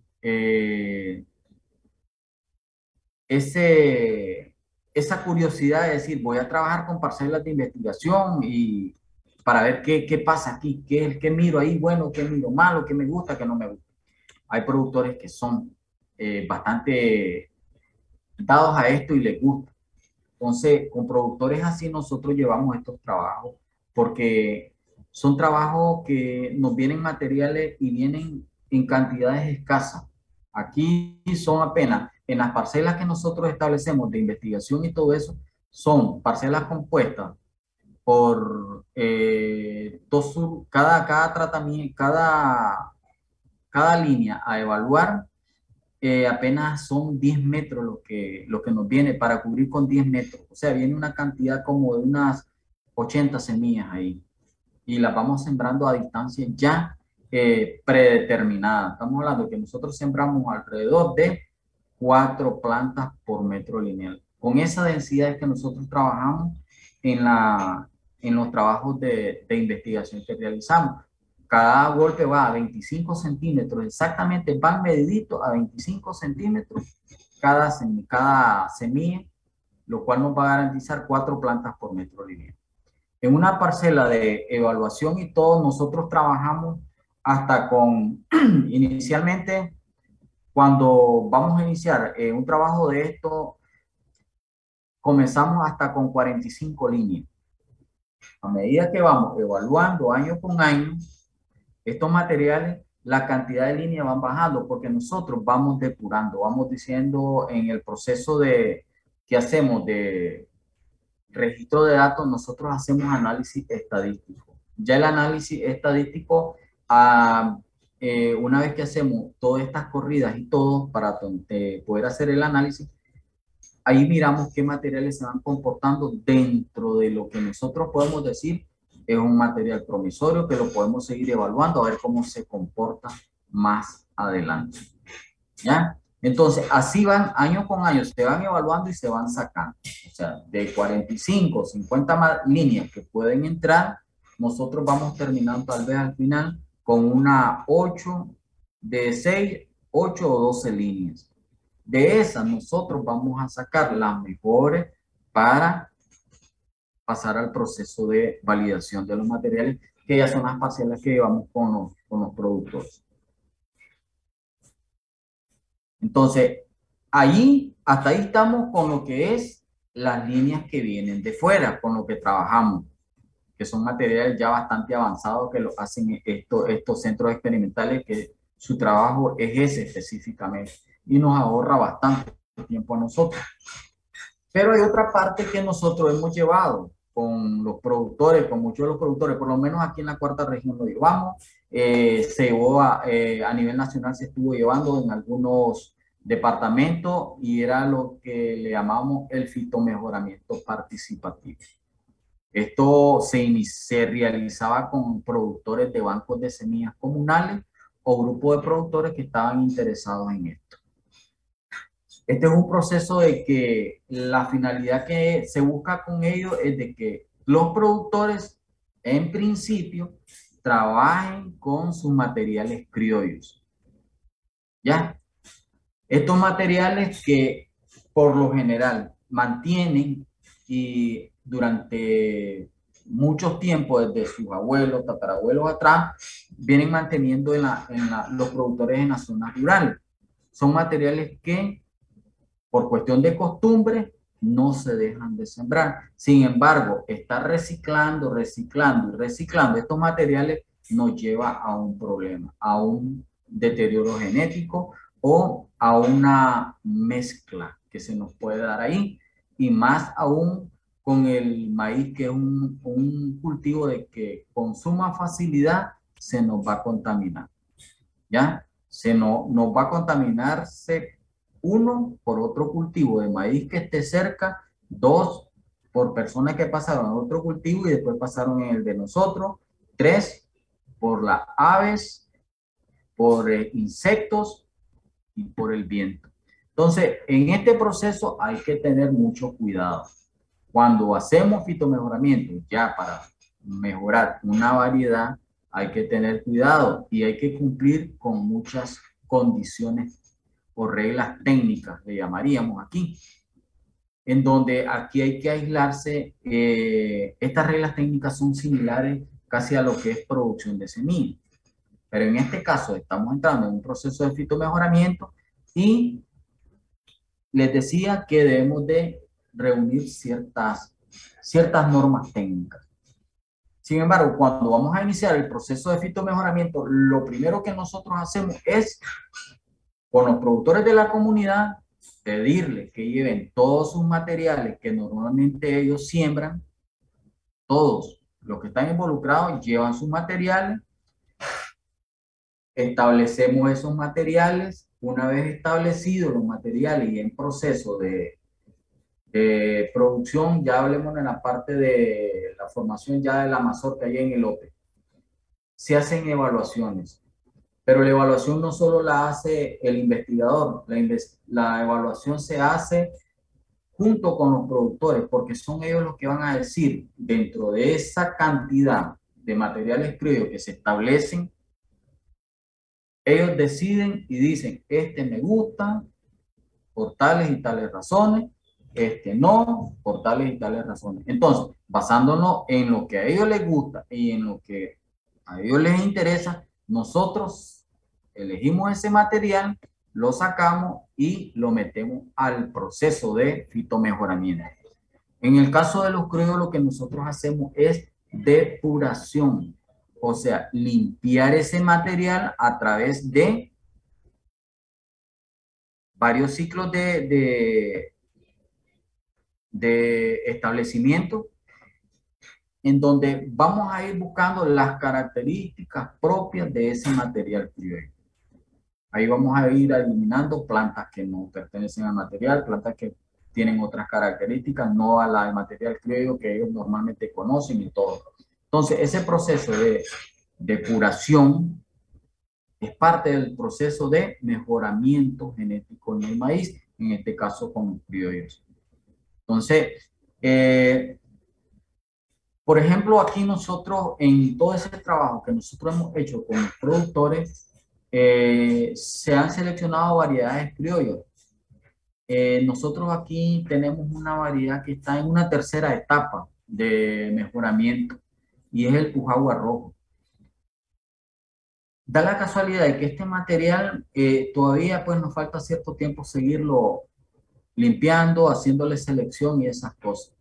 esa curiosidad de decir, voy a trabajar con parcelas de investigación y para ver qué pasa aquí, qué miro ahí, bueno, qué miro malo, qué me gusta, qué no me gusta. Hay productores que son bastante dados a esto y les gusta. Entonces, con productores así nosotros llevamos estos trabajos porque son trabajos que nos vienen materiales y vienen en cantidades escasas. Aquí son apenas, en las parcelas que nosotros establecemos de investigación y todo eso, son parcelas compuestas por cada tratamiento, cada línea a evaluar. Apenas son 10 metros lo que nos viene para cubrir con 10 metros. O sea, viene una cantidad como de unas 80 semillas ahí. Y las vamos sembrando a distancia ya predeterminada. Estamos hablando de que nosotros sembramos alrededor de 4 plantas por metro lineal. Con esa densidad es que nosotros trabajamos en los trabajos de investigación que realizamos. Cada golpe va a 25 centímetros, exactamente van medidito a 25 centímetros cada semilla, lo cual nos va a garantizar 4 plantas por metro lineal. En una parcela de evaluación y todo, nosotros trabajamos hasta con, inicialmente, cuando vamos a iniciar un trabajo de esto, comenzamos hasta con 45 líneas. A medida que vamos evaluando año con año, estos materiales, la cantidad de líneas van bajando porque nosotros vamos depurando, vamos diciendo en el proceso que hacemos de registro de datos, nosotros hacemos análisis estadístico. Ya el análisis estadístico, una vez que hacemos todas estas corridas y todo para poder hacer el análisis, ahí miramos qué materiales se van comportando dentro de lo que nosotros podemos decir es un material promisorio que lo podemos seguir evaluando a ver cómo se comporta más adelante. ¿Ya? Entonces, así van año con año, se van evaluando y se van sacando. O sea, de 45, 50 líneas que pueden entrar, nosotros vamos terminando tal vez al final con una 8, de 6, 8 o 12 líneas. De esas nosotros vamos a sacar las mejores para pasar al proceso de validación de los materiales, que ya son las parcelas que llevamos con los productores. Entonces, hasta ahí estamos con lo que es las líneas que vienen de fuera, con lo que trabajamos, que son materiales ya bastante avanzados que lo hacen estos centros experimentales, que su trabajo es ese específicamente y nos ahorra bastante tiempo a nosotros. Pero hay otra parte que nosotros hemos llevado con los productores, con muchos de los productores, por lo menos aquí en la cuarta región lo llevamos, se llevó a nivel nacional, se estuvo llevando en algunos departamentos y era lo que le llamamos el fitomejoramiento participativo. Esto se realizaba con productores de bancos de semillas comunales o grupos de productores que estaban interesados en esto. Este es un proceso de que la finalidad que se busca con ello es de que los productores, en principio, trabajen con sus materiales criollos. ¿Ya? Estos materiales que, por lo general, mantienen y durante muchos tiempos, desde sus abuelos, tatarabuelos atrás, vienen manteniendo los productores en las zonas rurales. Son materiales que, por cuestión de costumbre, no se dejan de sembrar. Sin embargo, estar reciclando estos materiales nos lleva a un problema, a un deterioro genético o a una mezcla que se nos puede dar ahí, y más aún con el maíz, que es un cultivo de que con suma facilidad se nos va a contaminar. ¿Ya? Nos va a contaminarse, uno, por otro cultivo de maíz que esté cerca, dos, por personas que pasaron a otro cultivo y después pasaron en el de nosotros, tres, por las aves, por insectos y por el viento. Entonces, en este proceso hay que tener mucho cuidado. Cuando hacemos fitomejoramiento ya para mejorar una variedad, hay que tener cuidado y hay que cumplir con muchas condiciones o reglas técnicas, le llamaríamos aquí, en donde aquí hay que aislarse. Estas reglas técnicas son similares casi a lo que es producción de semillas. Pero en este caso estamos entrando en un proceso de fitomejoramiento y les decía que debemos de reunir ciertas normas técnicas. Sin embargo, cuando vamos a iniciar el proceso de fitomejoramiento, lo primero que nosotros hacemos es, con los productores de la comunidad, pedirles que lleven todos sus materiales que normalmente ellos siembran. Todos los que están involucrados llevan sus materiales, establecemos esos materiales. Una vez establecidos los materiales y en proceso de producción, ya hablemos en la parte de la formación ya de la mazorca allá en el lote. Se hacen evaluaciones, pero la evaluación no solo la hace el investigador, la evaluación se hace junto con los productores, porque son ellos los que van a decir, dentro de esa cantidad de materiales criollos que se establecen, ellos deciden y dicen, este me gusta por tales y tales razones, este no, por tales y tales razones. Entonces, basándonos en lo que a ellos les gusta y en lo que a ellos les interesa, nosotros elegimos ese material, lo sacamos y lo metemos al proceso de fitomejoramiento. En el caso de los criollos, lo que nosotros hacemos es depuración, o sea, limpiar ese material a través de varios ciclos de establecimiento, en donde vamos a ir buscando las características propias de ese material criollo. Ahí vamos a ir eliminando plantas que no pertenecen al material, plantas que tienen otras características, no a la del material criollo que ellos normalmente conocen y todo. Entonces, ese proceso de depuración es parte del proceso de mejoramiento genético en el maíz, en este caso con los criollos. Entonces, por ejemplo, aquí nosotros, en todo ese trabajo que nosotros hemos hecho con los productores, se han seleccionado variedades criollas. Nosotros aquí tenemos una variedad que está en una tercera etapa de mejoramiento y es el Pujagua rojo. Da la casualidad de que este material todavía pues nos falta cierto tiempo seguirlo limpiando, haciéndole selección y esas cosas.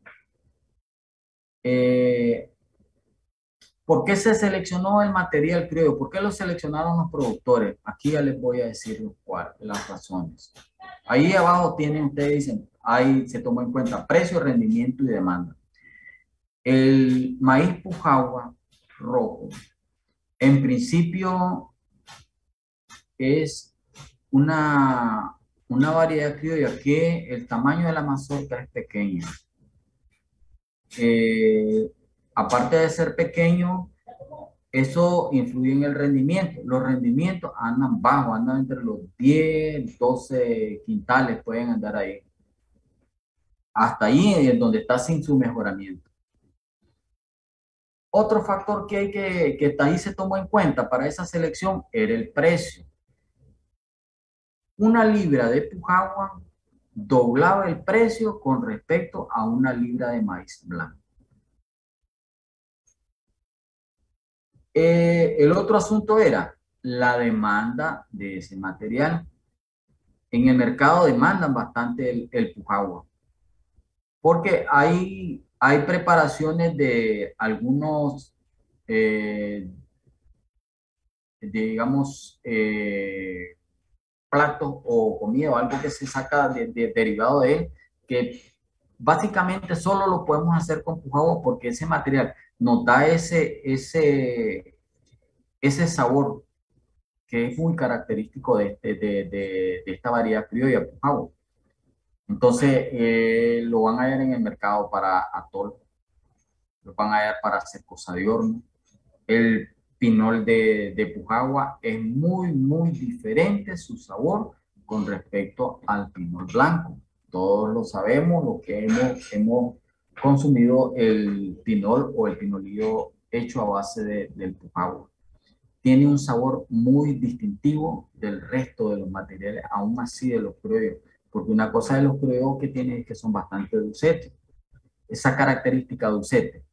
¿Por qué se seleccionó el material criollo? ¿Por qué lo seleccionaron los productores? Aquí ya les voy a decir las razones. Ahí abajo tienen, ustedes dicen, ahí se tomó en cuenta precio, rendimiento y demanda. El maíz Pujagua rojo, en principio, es una variedad criolla que el tamaño de la mazorca es pequeño. Aparte de ser pequeño, eso influye en el rendimiento. Los rendimientos andan bajos, andan entre los 10, 12 quintales, pueden andar ahí. Hasta ahí es donde está sin su mejoramiento. Otro factor que ahí se tomó en cuenta para esa selección era el precio. Una libra de Pujagua doblaba el precio con respecto a una libra de maíz blanco. El otro asunto era la demanda de ese material. En el mercado demandan bastante el Pujagua, porque hay preparaciones de algunos, digamos, platos o comida o algo que se saca derivado de él, que básicamente solo lo podemos hacer con Pujagua porque ese material nos da ese sabor que es muy característico de esta variedad criolla Pujagua. Entonces lo van a ver en el mercado para atol, lo van a ver para hacer cosa de horno. El pinol de Pujagua es muy diferente su sabor con respecto al pinol blanco. Todos lo sabemos, lo que hemos consumido el pinol o el pinolillo hecho a base del Pujagua. Tiene un sabor muy distintivo del resto de los materiales, aún así de los criollos, porque una cosa de los criollos que tienen es que son bastante dulcetes. Esa característica dulcete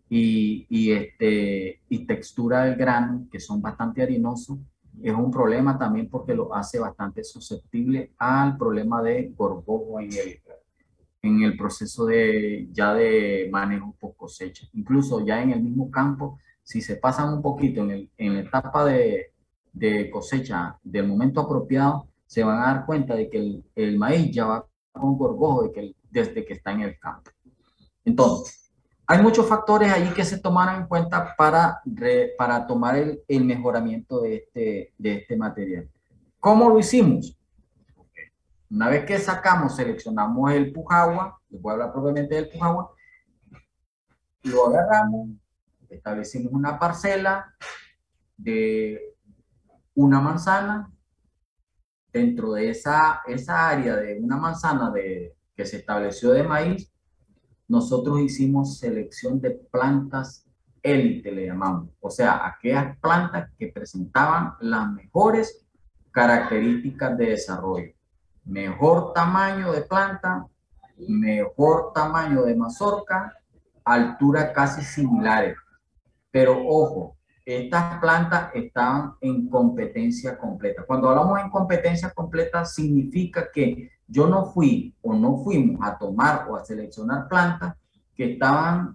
y textura del grano, que son bastante harinosos, es un problema también porque lo hace bastante susceptible al problema de gorgojo en el proceso ya de manejo post cosecha. Incluso ya en el mismo campo, si se pasan un poquito en la etapa de cosecha del momento apropiado, se van a dar cuenta de que el maíz ya va con gorgojo desde que está en el campo. Entonces, hay muchos factores allí que se tomaron en cuenta para tomar el mejoramiento de este material. ¿Cómo lo hicimos? Una vez que seleccionamos el pujagua, les voy a hablar propiamente del pujagua, lo agarramos, establecimos una parcela de una manzana. Dentro de esa área de una manzana que se estableció de maíz, nosotros hicimos selección de plantas élite, le llamamos. O sea, aquellas plantas que presentaban las mejores características de desarrollo. Mejor tamaño de planta, mejor tamaño de mazorca, altura casi similares. Pero ojo, estas plantas estaban en competencia completa. Cuando hablamos en competencia completa, significa que yo no fui o no fuimos a tomar o a seleccionar plantas que estaban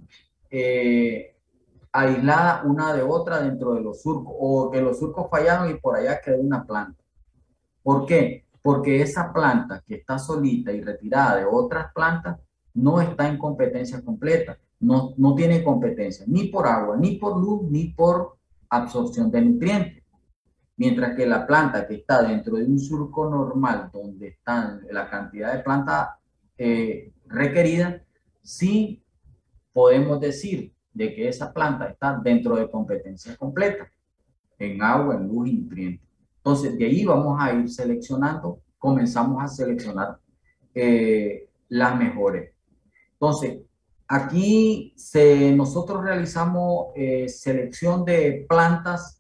aisladas una de otra dentro de los surcos, o que los surcos fallaron y por allá quedó una planta. ¿Por qué? Porque esa planta que está solita y retirada de otras plantas no está en competencia completa. No tiene competencia ni por agua, ni por luz, ni por absorción de nutrientes. Mientras que la planta que está dentro de un surco normal, donde está la cantidad de planta requerida, sí podemos decir de que esa planta está dentro de competencia completa, en agua, en luz y nutrientes. Entonces, de ahí vamos a ir seleccionando, comenzamos a seleccionar las mejores. Entonces, aquí nosotros realizamos selección de plantas,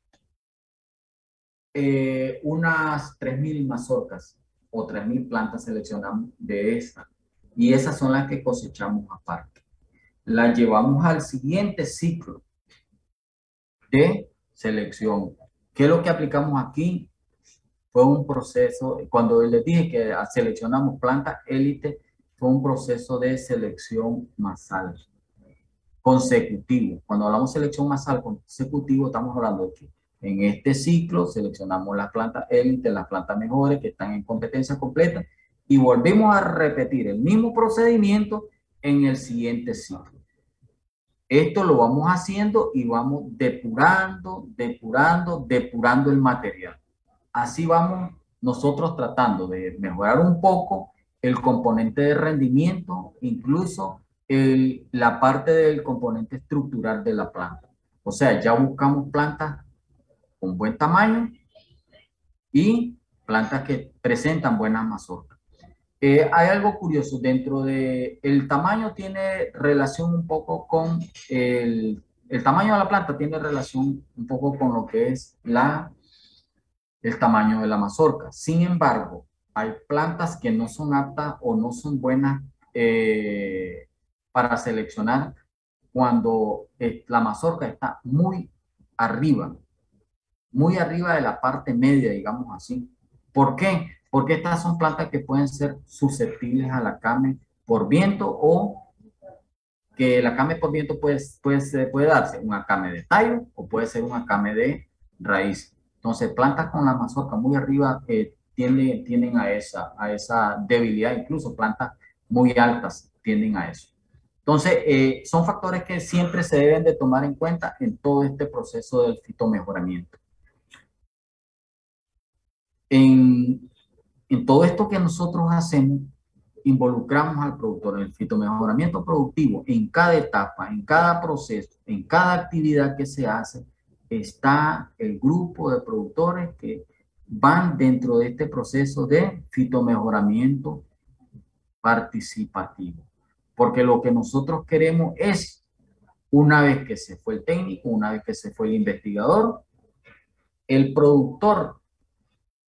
unas 3.000 mazorcas o 3.000 plantas seleccionamos de esta. Y esas son las que cosechamos aparte. Las llevamos al siguiente ciclo de selección. ¿Qué es lo que aplicamos aquí? Fue un proceso, cuando les dije que seleccionamos plantas élite, fue un proceso de selección masal consecutivo. Cuando hablamos de selección masal consecutivo, estamos hablando de que en este ciclo seleccionamos las plantas élite, las plantas mejores que están en competencia completa y volvemos a repetir el mismo procedimiento en el siguiente ciclo. Esto lo vamos haciendo y vamos depurando el material. Así vamos nosotros tratando de mejorar un poco el componente de rendimiento, incluso la parte del componente estructural de la planta. O sea, ya buscamos plantas con buen tamaño y plantas que presentan buenas mazorcas. Hay algo curioso, dentro de el tamaño tiene relación un poco con el tamaño de la planta tiene relación un poco con lo que es el tamaño de la mazorca. Sin embargo, hay plantas que no son aptas o no son buenas para seleccionar cuando la mazorca está muy arriba de la parte media, digamos así. ¿Por qué? Porque estas son plantas que pueden ser susceptibles a la came por viento, o que la came por viento puede darse un acame de tallo o puede ser un acame de raíz. Entonces, plantas con la mazorca muy arriba tienden a esa debilidad, incluso plantas muy altas tienden a eso. Entonces, son factores que siempre se deben de tomar en cuenta en todo este proceso del fitomejoramiento. En todo esto que nosotros hacemos, involucramos al productor en el fitomejoramiento productivo. En cada etapa, en cada proceso, en cada actividad que se hace, está el grupo de productores que van dentro de este proceso de fitomejoramiento participativo. Porque lo que nosotros queremos es, una vez que se fue el técnico, una vez que se fue el investigador, el productor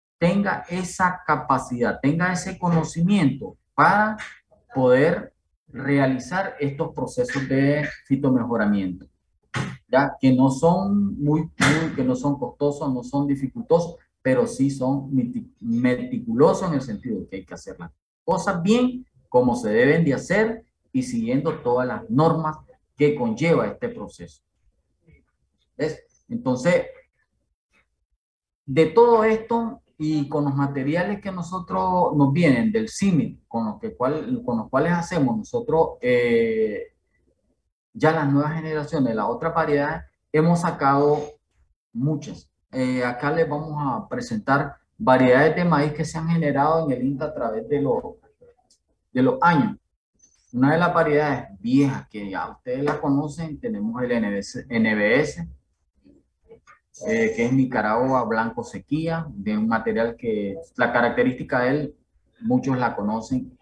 tenga esa capacidad, tenga ese conocimiento para poder realizar estos procesos de fitomejoramiento, ya que no son que no son costosos, no son dificultosos, pero sí son meticulosos en el sentido de que hay que hacer las cosas bien, como se deben de hacer y siguiendo todas las normas que conlleva este proceso. ¿Ves? Entonces, de todo esto y con los materiales que nosotros nos vienen del CIMI, con los cuales hacemos nosotros, ya las nuevas generaciones, las otras variedades, hemos sacado muchas. Acá les vamos a presentar variedades de maíz que se han generado en el INTA a través de los años. Una de las variedades viejas que ya ustedes la conocen, tenemos el NBS, que es Nicaragua Blanco Sequía, de un material que la característica de él, muchos la conocen,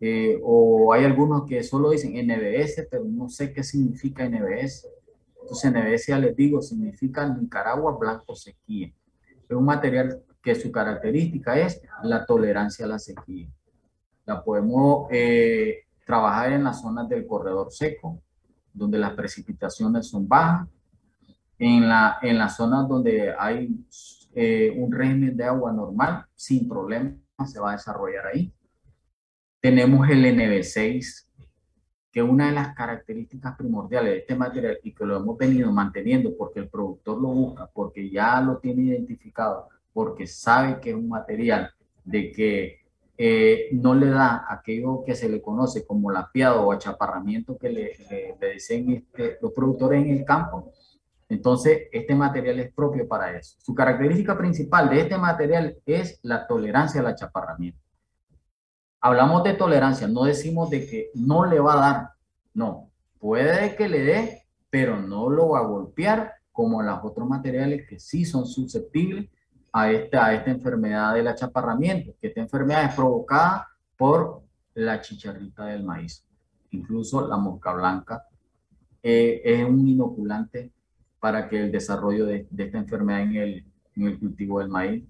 o hay algunos que solo dicen NBS, pero no sé qué significa NBS. Entonces NBS, ya les digo, significa Nicaragua Blanco Sequía. Es un material que su característica es la tolerancia a la sequía. La podemos trabajar en las zonas del corredor seco, donde las precipitaciones son bajas, en las zonas donde hay un régimen de agua normal, sin problema, se va a desarrollar ahí. Tenemos el NB6, que una de las características primordiales de este material y que lo hemos venido manteniendo porque el productor lo busca, porque ya lo tiene identificado, porque sabe que es un material de que no le da aquello que se le conoce como lapeado o achaparramiento que le dicen los productores en el campo. Entonces, este material es propio para eso. Su característica principal de este material es la tolerancia al achaparramiento. Hablamos de tolerancia, no decimos de que no le va a dar. No, puede que le dé, pero no lo va a golpear como los otros materiales que sí son susceptibles a esta enfermedad del achaparramiento, que esta enfermedad es provocada por la chicharrita del maíz. Incluso la mosca blanca es un inoculante para que el desarrollo de esta enfermedad en el cultivo del maíz.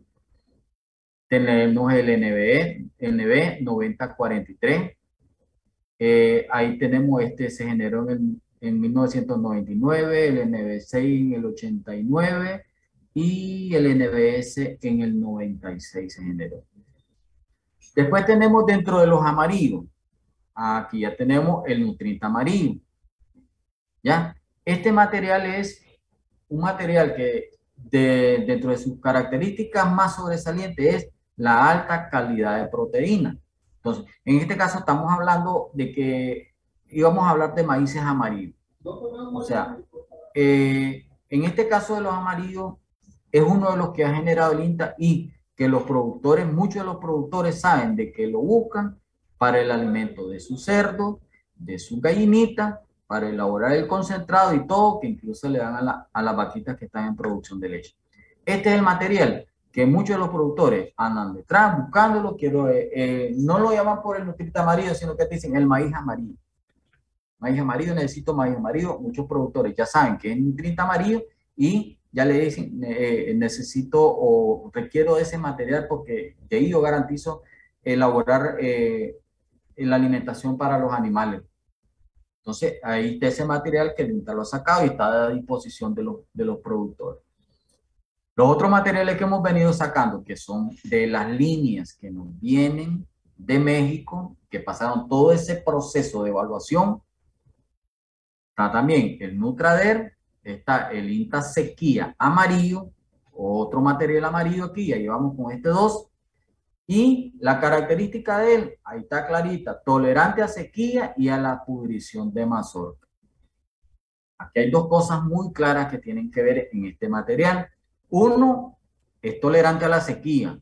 Tenemos el NB 9043. Ahí tenemos se generó en 1999, el NB6 en el 89 y el NBS en el 96 se generó. Después tenemos dentro de los amarillos, aquí ya tenemos el nutriente amarillo. ¿Ya? Este material es un material que dentro de sus características más sobresalientes es la alta calidad de proteína. Entonces, en este caso estamos hablando de que íbamos a hablar de maíces amarillos. O sea, en este caso de los amarillos es uno de los que ha generado el INTA y que los productores, muchos de los productores saben de que lo buscan para el alimento de su cerdo, de su gallinita, para elaborar el concentrado y todo, que incluso le dan a las vaquitas que están en producción de leche. Este es el material que muchos de los productores andan detrás buscándolo, no lo llaman por el nutriente amarillo, sino que te dicen el maíz amarillo. Maíz amarillo, necesito maíz amarillo. Muchos productores ya saben que es nutriente amarillo y ya le dicen, necesito o requiero de ese material porque de ahí yo garantizo elaborar la alimentación para los animales. Entonces, ahí está ese material que el INTA lo ha sacado y está a disposición de los productores. Los otros materiales que hemos venido sacando, que son de las líneas que nos vienen de México, que pasaron todo ese proceso de evaluación, está también el Nutrader, está el INTA Sequía amarillo, otro material amarillo aquí, ya llevamos con este dos. Y la característica de él, ahí está clarita, tolerante a sequía y a la pudrición de mazorca. Aquí hay dos cosas muy claras que tienen que ver en este material. Uno, es tolerante a la sequía.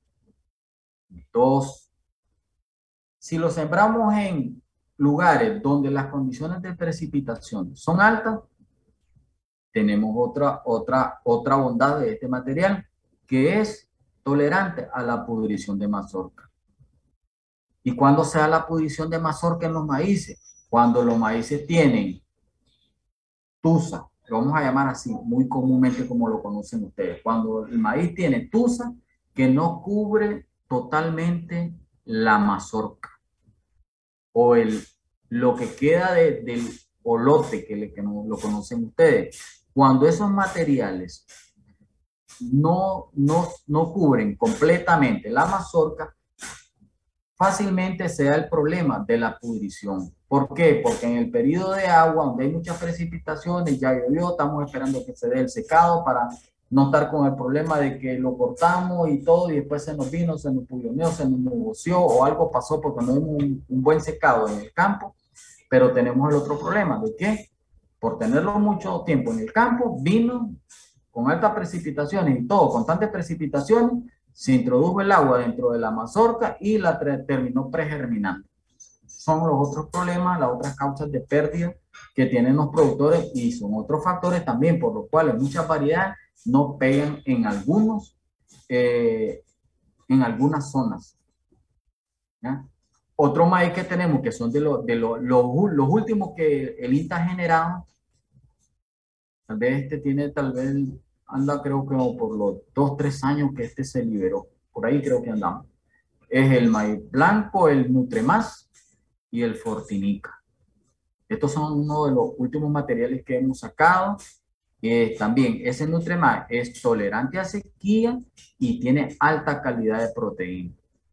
Dos, si lo sembramos en lugares donde las condiciones de precipitación son altas, tenemos otra bondad de este material, que es tolerante a la pudrición de mazorca. ¿Y cuándo se da la pudrición de mazorca en los maíces? Cuando los maíces tienen tusa, lo vamos a llamar así, muy comúnmente como lo conocen ustedes. Cuando el maíz tiene tusa que no cubre totalmente la mazorca o lo que queda del olote que no, lo conocen ustedes, cuando esos materiales no cubren completamente la mazorca, fácilmente se da el problema de la pudrición. ¿Por qué? Porque en el periodo de agua, donde hay muchas precipitaciones, ya llovió, estamos esperando que se dé el secado para no estar con el problema de que lo cortamos y todo, y después se nos vino, se nos pulloneó, se nos negoció o algo pasó porque no hubo un buen secado en el campo. Pero tenemos el otro problema de que por tenerlo mucho tiempo en el campo, vino con altas precipitaciones y todo, constantes precipitaciones, se introdujo el agua dentro de la mazorca y la terminó pregerminando. Son los otros problemas, las otras causas de pérdida que tienen los productores, y son otros factores también por los cuales muchas variedades no pegan en algunas zonas. ¿Ya? Otro maíz que tenemos, que son los últimos que el INTA ha generado, tal vez anda creo que por los 2-3 años que se liberó, por ahí creo que andamos, es el maíz blanco, el Nutremás y el Fortinica. Estos son uno de los últimos materiales que hemos sacado. También ese Nutremás es tolerante a sequía y tiene alta calidad de proteína.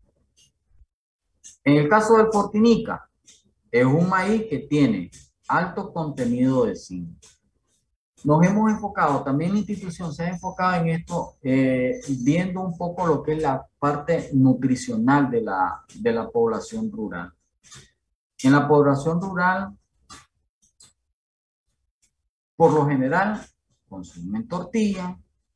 En el caso del Fortinica, es un maíz que tiene alto contenido de zinc. Nos hemos enfocado, también la institución se ha enfocado en esto, viendo un poco lo que es la parte nutricional de la población rural. En la población rural, por lo general, consumen tortilla,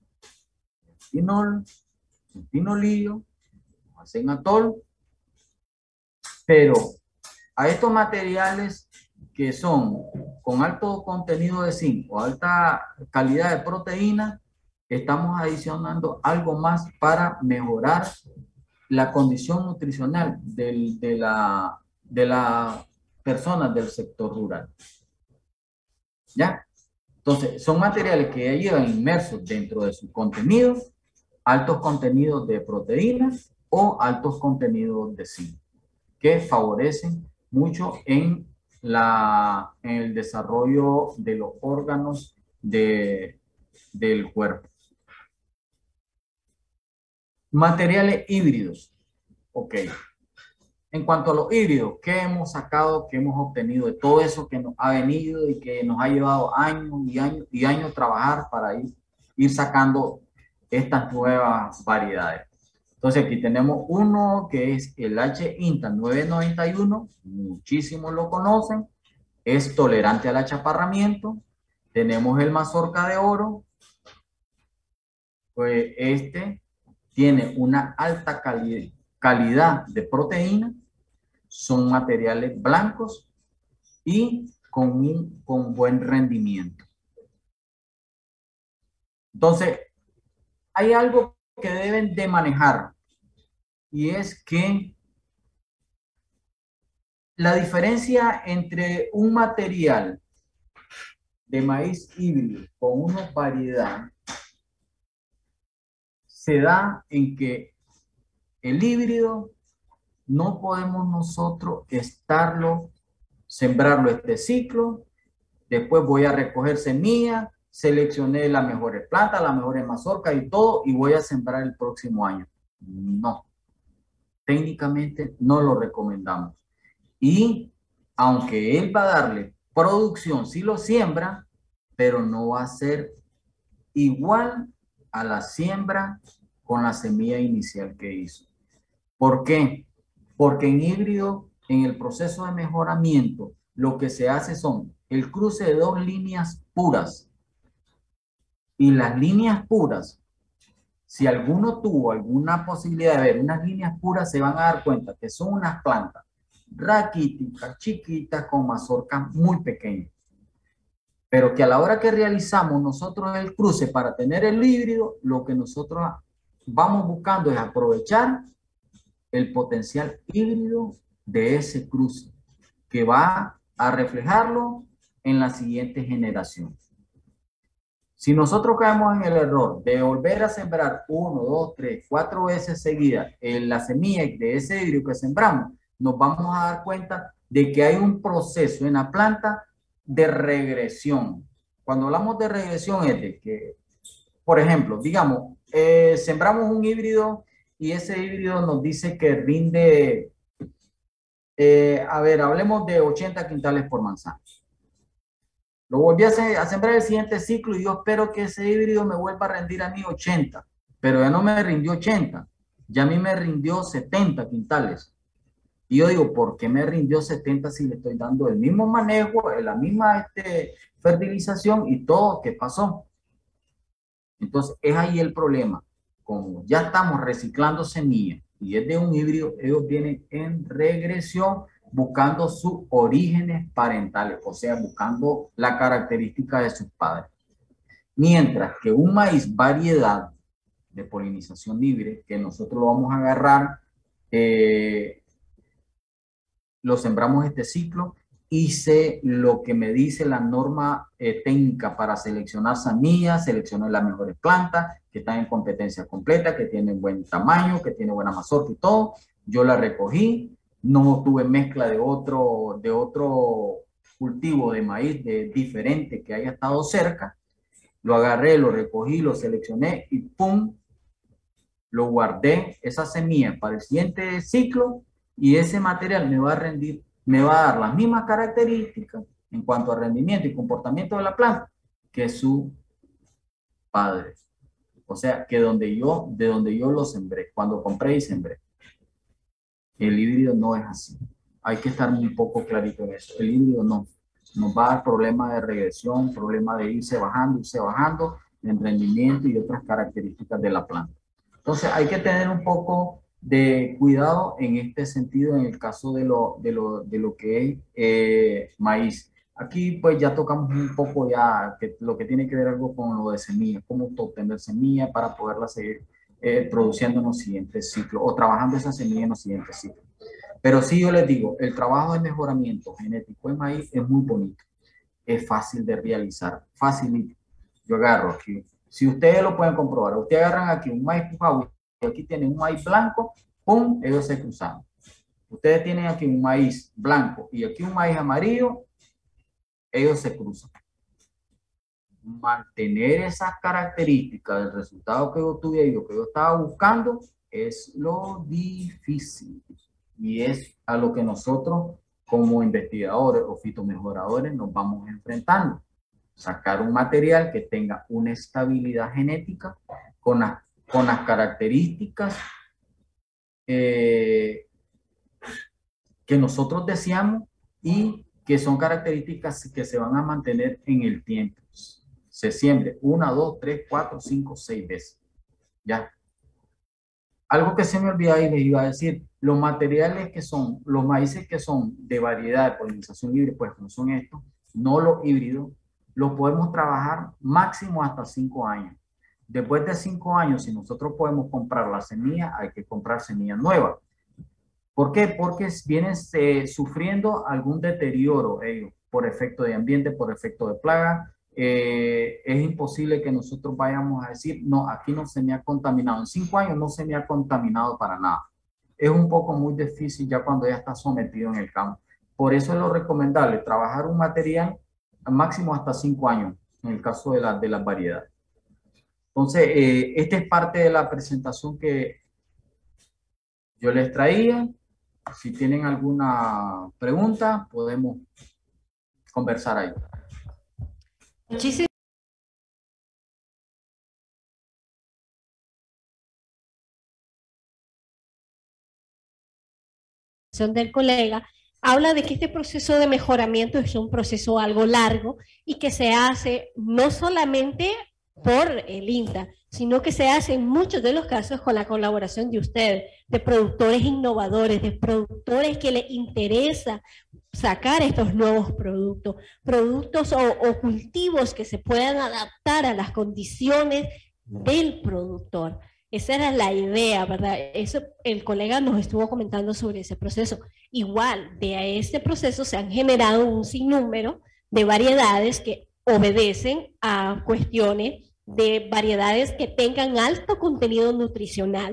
pinolillo, hacen atol, pero a estos materiales que son con alto contenido de zinc o alta calidad de proteína, estamos adicionando algo más para mejorar la condición nutricional de la personas del sector rural. ¿Ya? Entonces, son materiales que ya llevan inmersos dentro de su contenido, altos contenidos de proteínas o altos contenidos de zinc, que favorecen mucho en el desarrollo de los órganos del cuerpo. Materiales híbridos. Ok. En cuanto a los híbridos, ¿qué hemos sacado, qué hemos obtenido de todo eso que nos ha venido y que nos ha llevado años y años y años trabajar para ir sacando estas nuevas variedades? Entonces aquí tenemos uno que es el H-INTA 991, muchísimos lo conocen, es tolerante al achaparramiento. Tenemos el Mazorca de Oro, pues este tiene una alta calidad de proteína, son materiales blancos y con buen rendimiento. Entonces, hay algo que deben de manejar, y es que la diferencia entre un material de maíz híbrido con una variedad se da en que el híbrido no podemos nosotros sembrarlo este ciclo, después voy a recoger semillas, seleccioné las mejores plantas, las mejores mazorcas y todo, y voy a sembrar el próximo año. No, técnicamente no lo recomendamos. Y aunque él va a darle producción si lo siembra, pero no va a ser igual a la siembra con la semilla inicial que hizo. ¿Por qué? Porque en híbrido, en el proceso de mejoramiento, lo que se hace son el cruce de dos líneas puras. Y las líneas puras, si alguno tuvo alguna posibilidad de ver unas líneas puras, se van a dar cuenta que son unas plantas raquíticas, chiquitas, con mazorcas muy pequeñas. Pero que a la hora que realizamos nosotros el cruce para tener el híbrido, lo que nosotros vamos buscando es aprovechar el potencial híbrido de ese cruce, que va a reflejarlo en la siguiente generación. Si nosotros caemos en el error de volver a sembrar 1, 2, 3, 4 veces seguidas en la semilla de ese híbrido que sembramos, nos vamos a dar cuenta de que hay un proceso en la planta de regresión. Cuando hablamos de regresión es de que, por ejemplo, digamos, sembramos un híbrido y ese híbrido nos dice que rinde, a ver, hablemos de 80 quintales por manzana. Lo volví a sembrar el siguiente ciclo y yo espero que ese híbrido me vuelva a rendir a mí 80, pero ya no me rindió 80, ya a mí me rindió 70 quintales. Y yo digo, ¿por qué me rindió 70 si le estoy dando el mismo manejo, la misma fertilización y todo? ¿Qué pasó? Entonces, es ahí el problema. Como ya estamos reciclando semillas y es de un híbrido, ellos vienen en regresión buscando sus orígenes parentales, o sea, buscando la característica de sus padres. Mientras que un maíz variedad de polinización libre, que nosotros lo vamos a agarrar, lo sembramos este ciclo, hice lo que me dice la norma técnica para seleccionar semillas, seleccioné las mejores plantas que están en competencia completa, que tienen buen tamaño, que tienen buena mazorca y todo. Yo la recogí, no tuve mezcla de otro cultivo de maíz diferente que haya estado cerca. Lo agarré, lo recogí, lo seleccioné y ¡pum! Lo guardé, esa semilla para el siguiente ciclo y ese material me va a rendir, me va a dar las mismas características en cuanto a rendimiento y comportamiento de la planta que su padre. O sea, que de donde yo lo sembré, cuando compré y sembré. El híbrido no es así. Hay que estar un poco clarito en eso. El híbrido no. Nos va a dar problemas de regresión, problemas de irse bajando en rendimiento y otras características de la planta. Entonces hay que tener un poco de cuidado en este sentido en el caso de lo que es maíz. Aquí pues ya tocamos un poco ya lo que tiene que ver algo con lo de semillas, cómo obtener semillas para poderla seguir produciendo en los siguientes ciclos o trabajando esa semilla en los siguientes ciclos. Pero sí yo les digo, el trabajo de mejoramiento genético en maíz es muy bonito, es fácil de realizar, facilito. Yo agarro aquí, si ustedes lo pueden comprobar, ustedes agarran aquí un maíz pujado y aquí tienen un maíz blanco, ¡pum! Ellos se cruzan. Ustedes tienen aquí un maíz blanco y aquí un maíz amarillo, ellos se cruzan. Mantener esas características del resultado que yo tuve y lo que yo estaba buscando es lo difícil. Y es a lo que nosotros como investigadores o fitomejoradores nos vamos enfrentando. Sacar un material que tenga una estabilidad genética con las características que nosotros deseamos y que son características que se van a mantener en el tiempo. Se siembre 1, 2, 3, 4, 5, 6 veces. Ya. Algo que se me olvidaba y les iba a decir, los materiales que son, los maíces que son de variedad de polinización libre, pues como son estos, no los híbridos, los podemos trabajar máximo hasta 5 años. Después de 5 años, si nosotros podemos comprar la semilla, hay que comprar semilla nueva. ¿Por qué? Porque vienen sufriendo algún deterioro ellos, por efecto de ambiente, por efecto de plaga. Es imposible que nosotros vayamos a decir, no, aquí no se me ha contaminado. En 5 años no se me ha contaminado para nada. Es un poco muy difícil ya cuando ya está sometido en el campo. Por eso es lo recomendable, trabajar un material máximo hasta 5 años, en el caso de las variedades. Entonces, esta es parte de la presentación que yo les traía. Si tienen alguna pregunta, podemos conversar ahí. Muchísimas gracias del colega. Habla de que este proceso de mejoramiento es un proceso algo largo y que se hace no solamente por el INTA, sino que se hace en muchos de los casos con la colaboración de ustedes, de productores innovadores, de productores que les interesa sacar estos nuevos productos o cultivos que se puedan adaptar a las condiciones del productor. Esa era la idea, ¿verdad? Eso, el colega nos estuvo comentando sobre ese proceso. Igual, de este proceso se han generado un sinnúmero de variedades que obedecen a cuestiones de variedades que tengan alto contenido nutricional,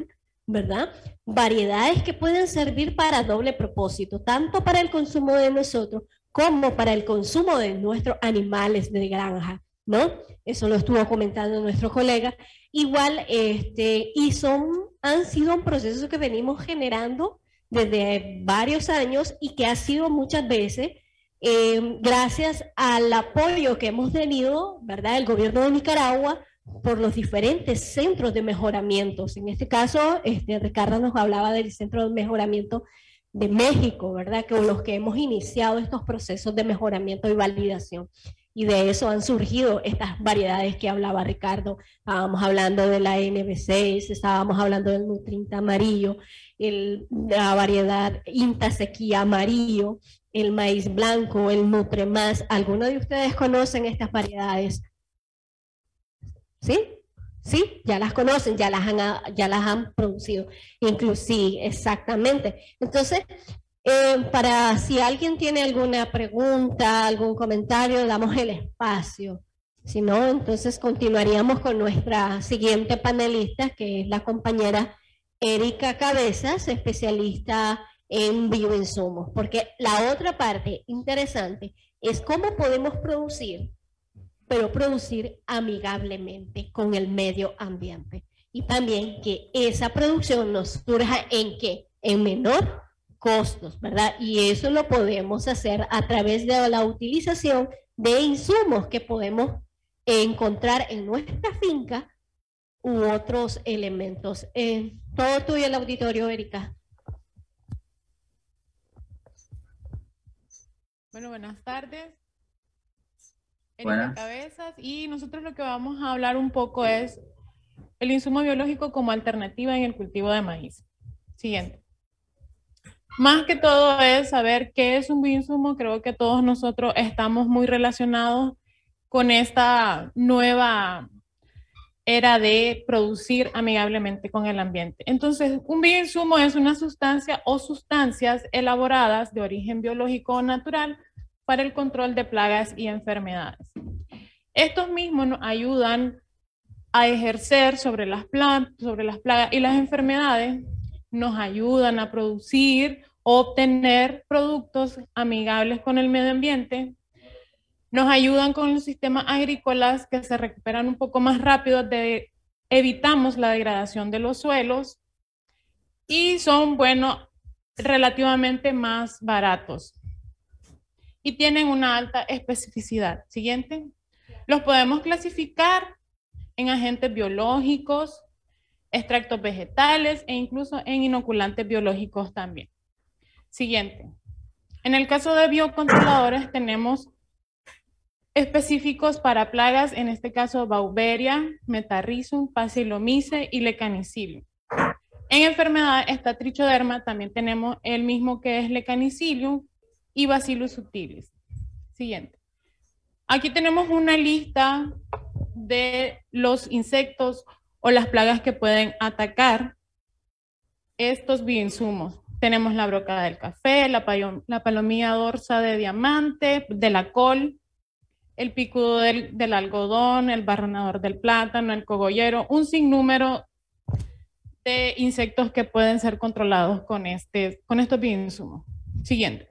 ¿verdad? Variedades que pueden servir para doble propósito, tanto para el consumo de nosotros como para el consumo de nuestros animales de granja, ¿no? Eso lo estuvo comentando nuestro colega. Igual, han sido un proceso que venimos generando desde varios años y que ha sido muchas veces gracias al apoyo que hemos tenido, ¿verdad? El gobierno de Nicaragua por los diferentes centros de mejoramientos. En este caso, Ricardo nos hablaba del Centro de Mejoramiento de México, ¿verdad? Con los que hemos iniciado estos procesos de mejoramiento y validación. Y de eso han surgido estas variedades que hablaba Ricardo. Estábamos hablando de la NB6, estábamos hablando del Nutrinta amarillo, la variedad Inta Sequía amarillo, el maíz blanco, el Nutremás. ¿Alguno de ustedes conocen estas variedades? ¿Sí? ¿Sí? Ya las conocen, ya las han producido. Inclusive, exactamente. Entonces, para si alguien tiene alguna pregunta, algún comentario, damos el espacio. Si no, entonces continuaríamos con nuestra siguiente panelista, que es la compañera Erika Cabezas, especialista en bioinsumos. Porque la otra parte interesante es cómo podemos producir, pero producir amigablemente con el medio ambiente. Y también que esa producción nos surja en qué? En menor costos, ¿verdad? Y eso lo podemos hacer a través de la utilización de insumos que podemos encontrar en nuestra finca u otros elementos. Todo tuyo el auditorio, Erika. Bueno, buenas tardes. Erika Cabezas, y nosotros lo que vamos a hablar un poco es el insumo biológico como alternativa en el cultivo de maíz. Siguiente. Más que todo es saber qué es un bioinsumo. Creo que todos nosotros estamos muy relacionados con esta nueva era de producir amigablemente con el ambiente. Entonces, un bioinsumo es una sustancia o sustancias elaboradas de origen biológico o natural para el control de plagas y enfermedades. Estos mismos nos ayudan a ejercer sobre las plagas y las enfermedades, nos ayudan a producir o obtener productos amigables con el medio ambiente, nos ayudan con los sistemas agrícolas que se recuperan un poco más rápido, evitamos la degradación de los suelos y son, bueno, relativamente más baratos y tienen una alta especificidad. Siguiente. Los podemos clasificar en agentes biológicos, extractos vegetales e incluso en inoculantes biológicos también. Siguiente. En el caso de biocontroladores tenemos específicos para plagas, en este caso Beauveria, Metarrhizum, Paxillomyces y Lecanicilium. En enfermedad está Trichoderma, también tenemos el mismo que es Lecanicilium y Bacillus subtilis. Siguiente. Aquí tenemos una lista de los insectos o las plagas que pueden atacar estos bioinsumos. Tenemos la broca del café, la palomilla dorsa de diamante, de la col, el picudo del algodón, el barronador del plátano, el cogollero, un sinnúmero de insectos que pueden ser controlados con estos bioinsumos. Siguiente.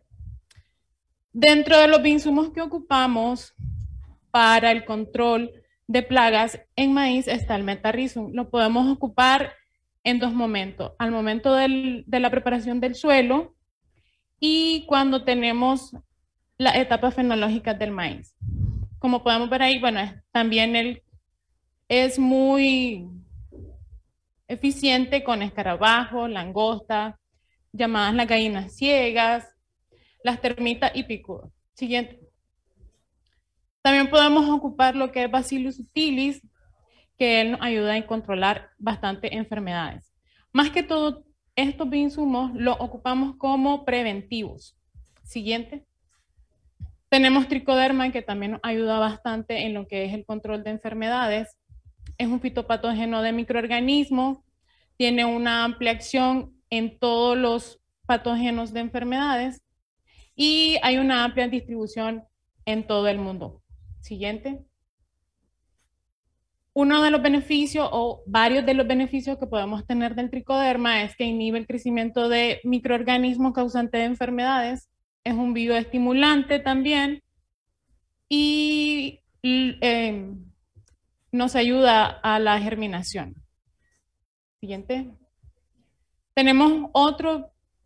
Dentro de los bioinsumos que ocupamos para el control de plagas en maíz está el Metarrhizum. Lo podemos ocupar en dos momentos. Al momento de la preparación del suelo y cuando tenemos las etapas fenológicas del maíz. Como podemos ver ahí, bueno, también es muy eficiente con escarabajos, langostas, llamadas las gallinas ciegas, las termitas y picudos. Siguiente. También podemos ocupar lo que es Bacillus subtilis, que él nos ayuda a controlar bastante enfermedades. Más que todo, estos bioinsumos los ocupamos como preventivos. Siguiente. Tenemos Trichoderma, que también nos ayuda bastante en lo que es el control de enfermedades. Es un fitopatógeno de microorganismos, tiene una amplia acción en todos los patógenos de enfermedades y hay una amplia distribución en todo el mundo. Siguiente. Uno de los beneficios o varios de los beneficios que podemos tener del tricoderma es que inhibe el crecimiento de microorganismos causantes de enfermedades, es un bioestimulante también y nos ayuda a la germinación. Siguiente. Tenemos otro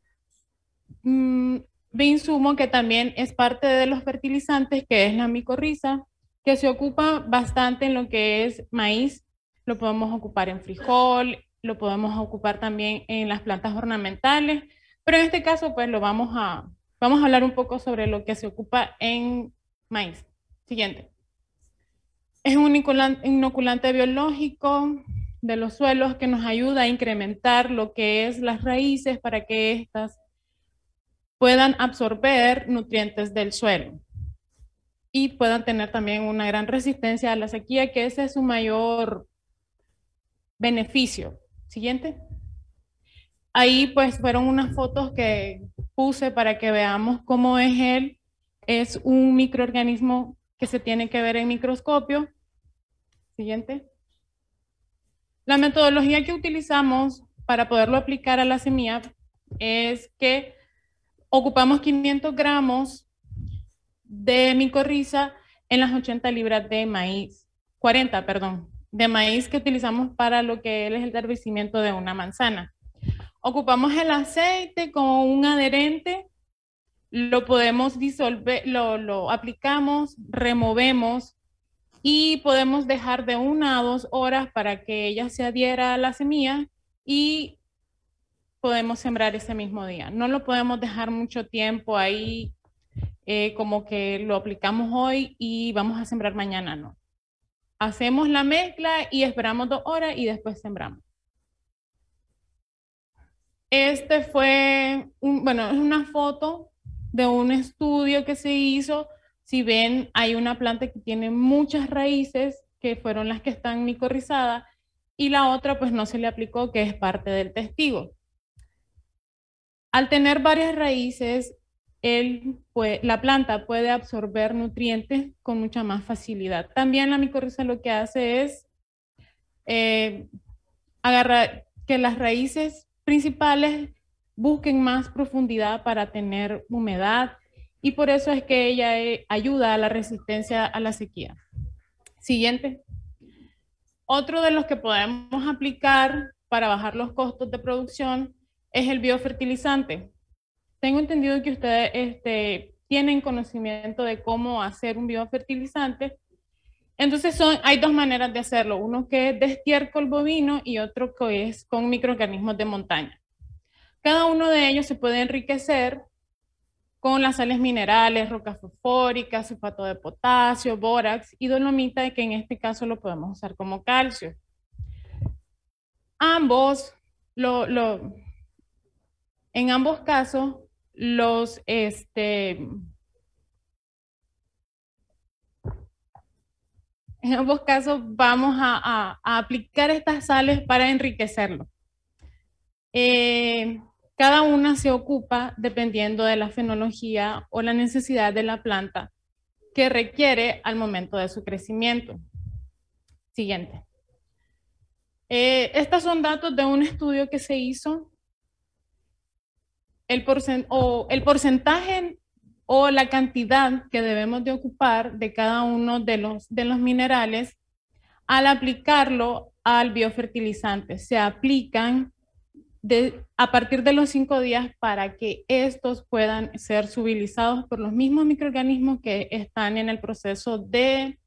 insumo que también es parte de los fertilizantes, que es la micorriza, que se ocupa bastante en lo que es maíz. Lo podemos ocupar en frijol, lo podemos ocupar también en las plantas ornamentales, pero en este caso pues vamos a hablar un poco sobre lo que se ocupa en maíz. Siguiente. Es un inoculante biológico de los suelos que nos ayuda a incrementar lo que es las raíces para que éstas puedan absorber nutrientes del suelo y puedan tener también una gran resistencia a la sequía, que ese es su mayor beneficio. Siguiente. Ahí pues fueron unas fotos que puse para que veamos cómo es él. Es un microorganismo que se tiene que ver en microscopio. Siguiente. La metodología que utilizamos para poderlo aplicar a la semilla es que ocupamos 500 gramos de micorriza en las 80 libras de maíz, 40, perdón, de maíz que utilizamos para lo que es el envejecimiento de una manzana. Ocupamos el aceite como un adherente, lo podemos disolver, lo aplicamos, removemos y podemos dejar de 1 a 2 horas para que ella se adhiera a la semilla y podemos sembrar ese mismo día. No lo podemos dejar mucho tiempo ahí, como que lo aplicamos hoy y vamos a sembrar mañana, no. Hacemos la mezcla y esperamos 2 horas y después sembramos. Este fue, es una foto de un estudio que se hizo. Si ven, hay una planta que tiene muchas raíces, que fueron las que están micorrizadas, y la otra pues no se le aplicó, que es parte del testigo. Al tener varias raíces, la planta puede absorber nutrientes con mucha más facilidad. También la micorriza lo que hace es agarrar que las raíces principales busquen más profundidad para tener humedad, y por eso es que ella ayuda a la resistencia a la sequía. Siguiente. Otro de los que podemos aplicar para bajar los costos de producción es el biofertilizante. Tengo entendido que ustedes tienen conocimiento de cómo hacer un biofertilizante. Entonces hay 2 maneras de hacerlo, uno que es de estiércol bovino y otro que es con microorganismos de montaña. Cada uno de ellos se puede enriquecer con las sales minerales, rocas fosfóricas, sulfato de potasio, bórax y dolomita, que en este caso lo podemos usar como calcio. En ambos casos, en ambos casos vamos a aplicar estas sales para enriquecerlo. Cada una se ocupa dependiendo de la fenología o la necesidad de la planta que requiere al momento de su crecimiento. Siguiente. Estos son datos de un estudio que se hizo. El porcentaje o la cantidad que debemos de ocupar de cada uno de los minerales al aplicarlo al biofertilizante. Se aplican a partir de los 5 días para que estos puedan ser solubilizados por los mismos microorganismos que están en el proceso de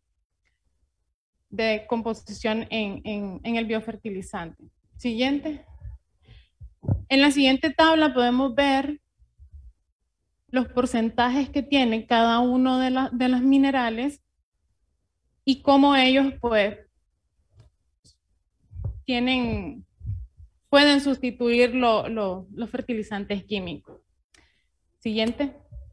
composición en el biofertilizante. Siguiente. En la siguiente tabla podemos ver los porcentajes que tiene cada uno de los minerales y cómo ellos pues pueden sustituir los fertilizantes químicos. Siguiente.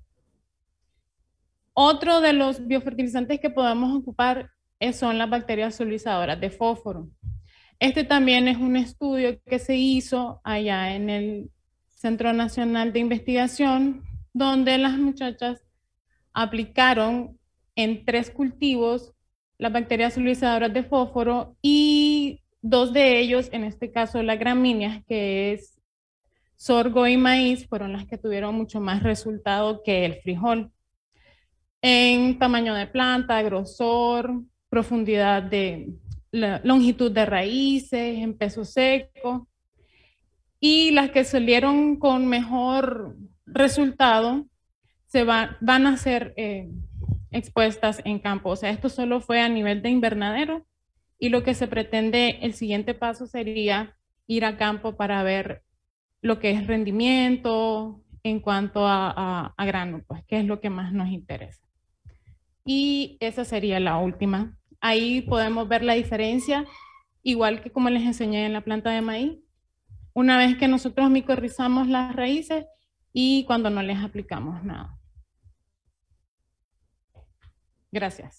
Otro de los biofertilizantes que podemos ocupar son las bacterias solubilizadoras de fósforo. Este también es un estudio que se hizo allá en el Centro Nacional de Investigación, donde las muchachas aplicaron en 3 cultivos las bacterias solubilizadoras de fósforo, y dos de ellos, en este caso las gramíneas, que es sorgo y maíz, fueron las que tuvieron mucho más resultado que el frijol. En tamaño de planta, grosor, profundidad de longitud de raíces, en peso seco. Y las que salieron con mejor resultado van a ser expuestas en campo. O sea, esto solo fue a nivel de invernadero, y lo que se pretende, el siguiente paso sería ir a campo para ver lo que es rendimiento en cuanto a grano, pues, que es lo que más nos interesa. Y esa sería la última. Ahí podemos ver la diferencia, igual que como les enseñé en la planta de maíz, una vez que nosotros micorrizamos las raíces y cuando no les aplicamos nada. Gracias.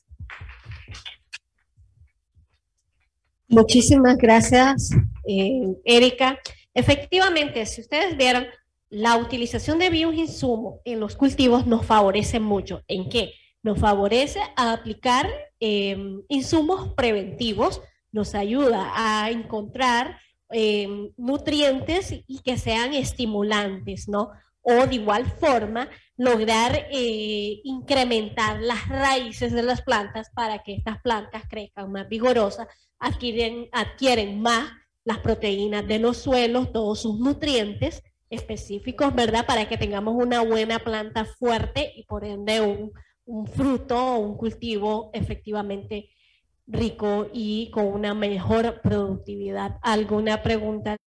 Muchísimas gracias, Erika. Efectivamente, si ustedes vieron, la utilización de bioinsumos en los cultivos nos favorece mucho. ¿En qué? Nos favorece a aplicar insumos preventivos, nos ayuda a encontrar nutrientes y que sean estimulantes, ¿no? O de igual forma, lograr incrementar las raíces de las plantas para que estas plantas crezcan más vigorosas, adquieren más las proteínas de los suelos, todos sus nutrientes específicos, ¿verdad? Para que tengamos una buena planta fuerte y por ende un fruto o un cultivo efectivamente rico y con una mejor productividad. ¿Alguna pregunta?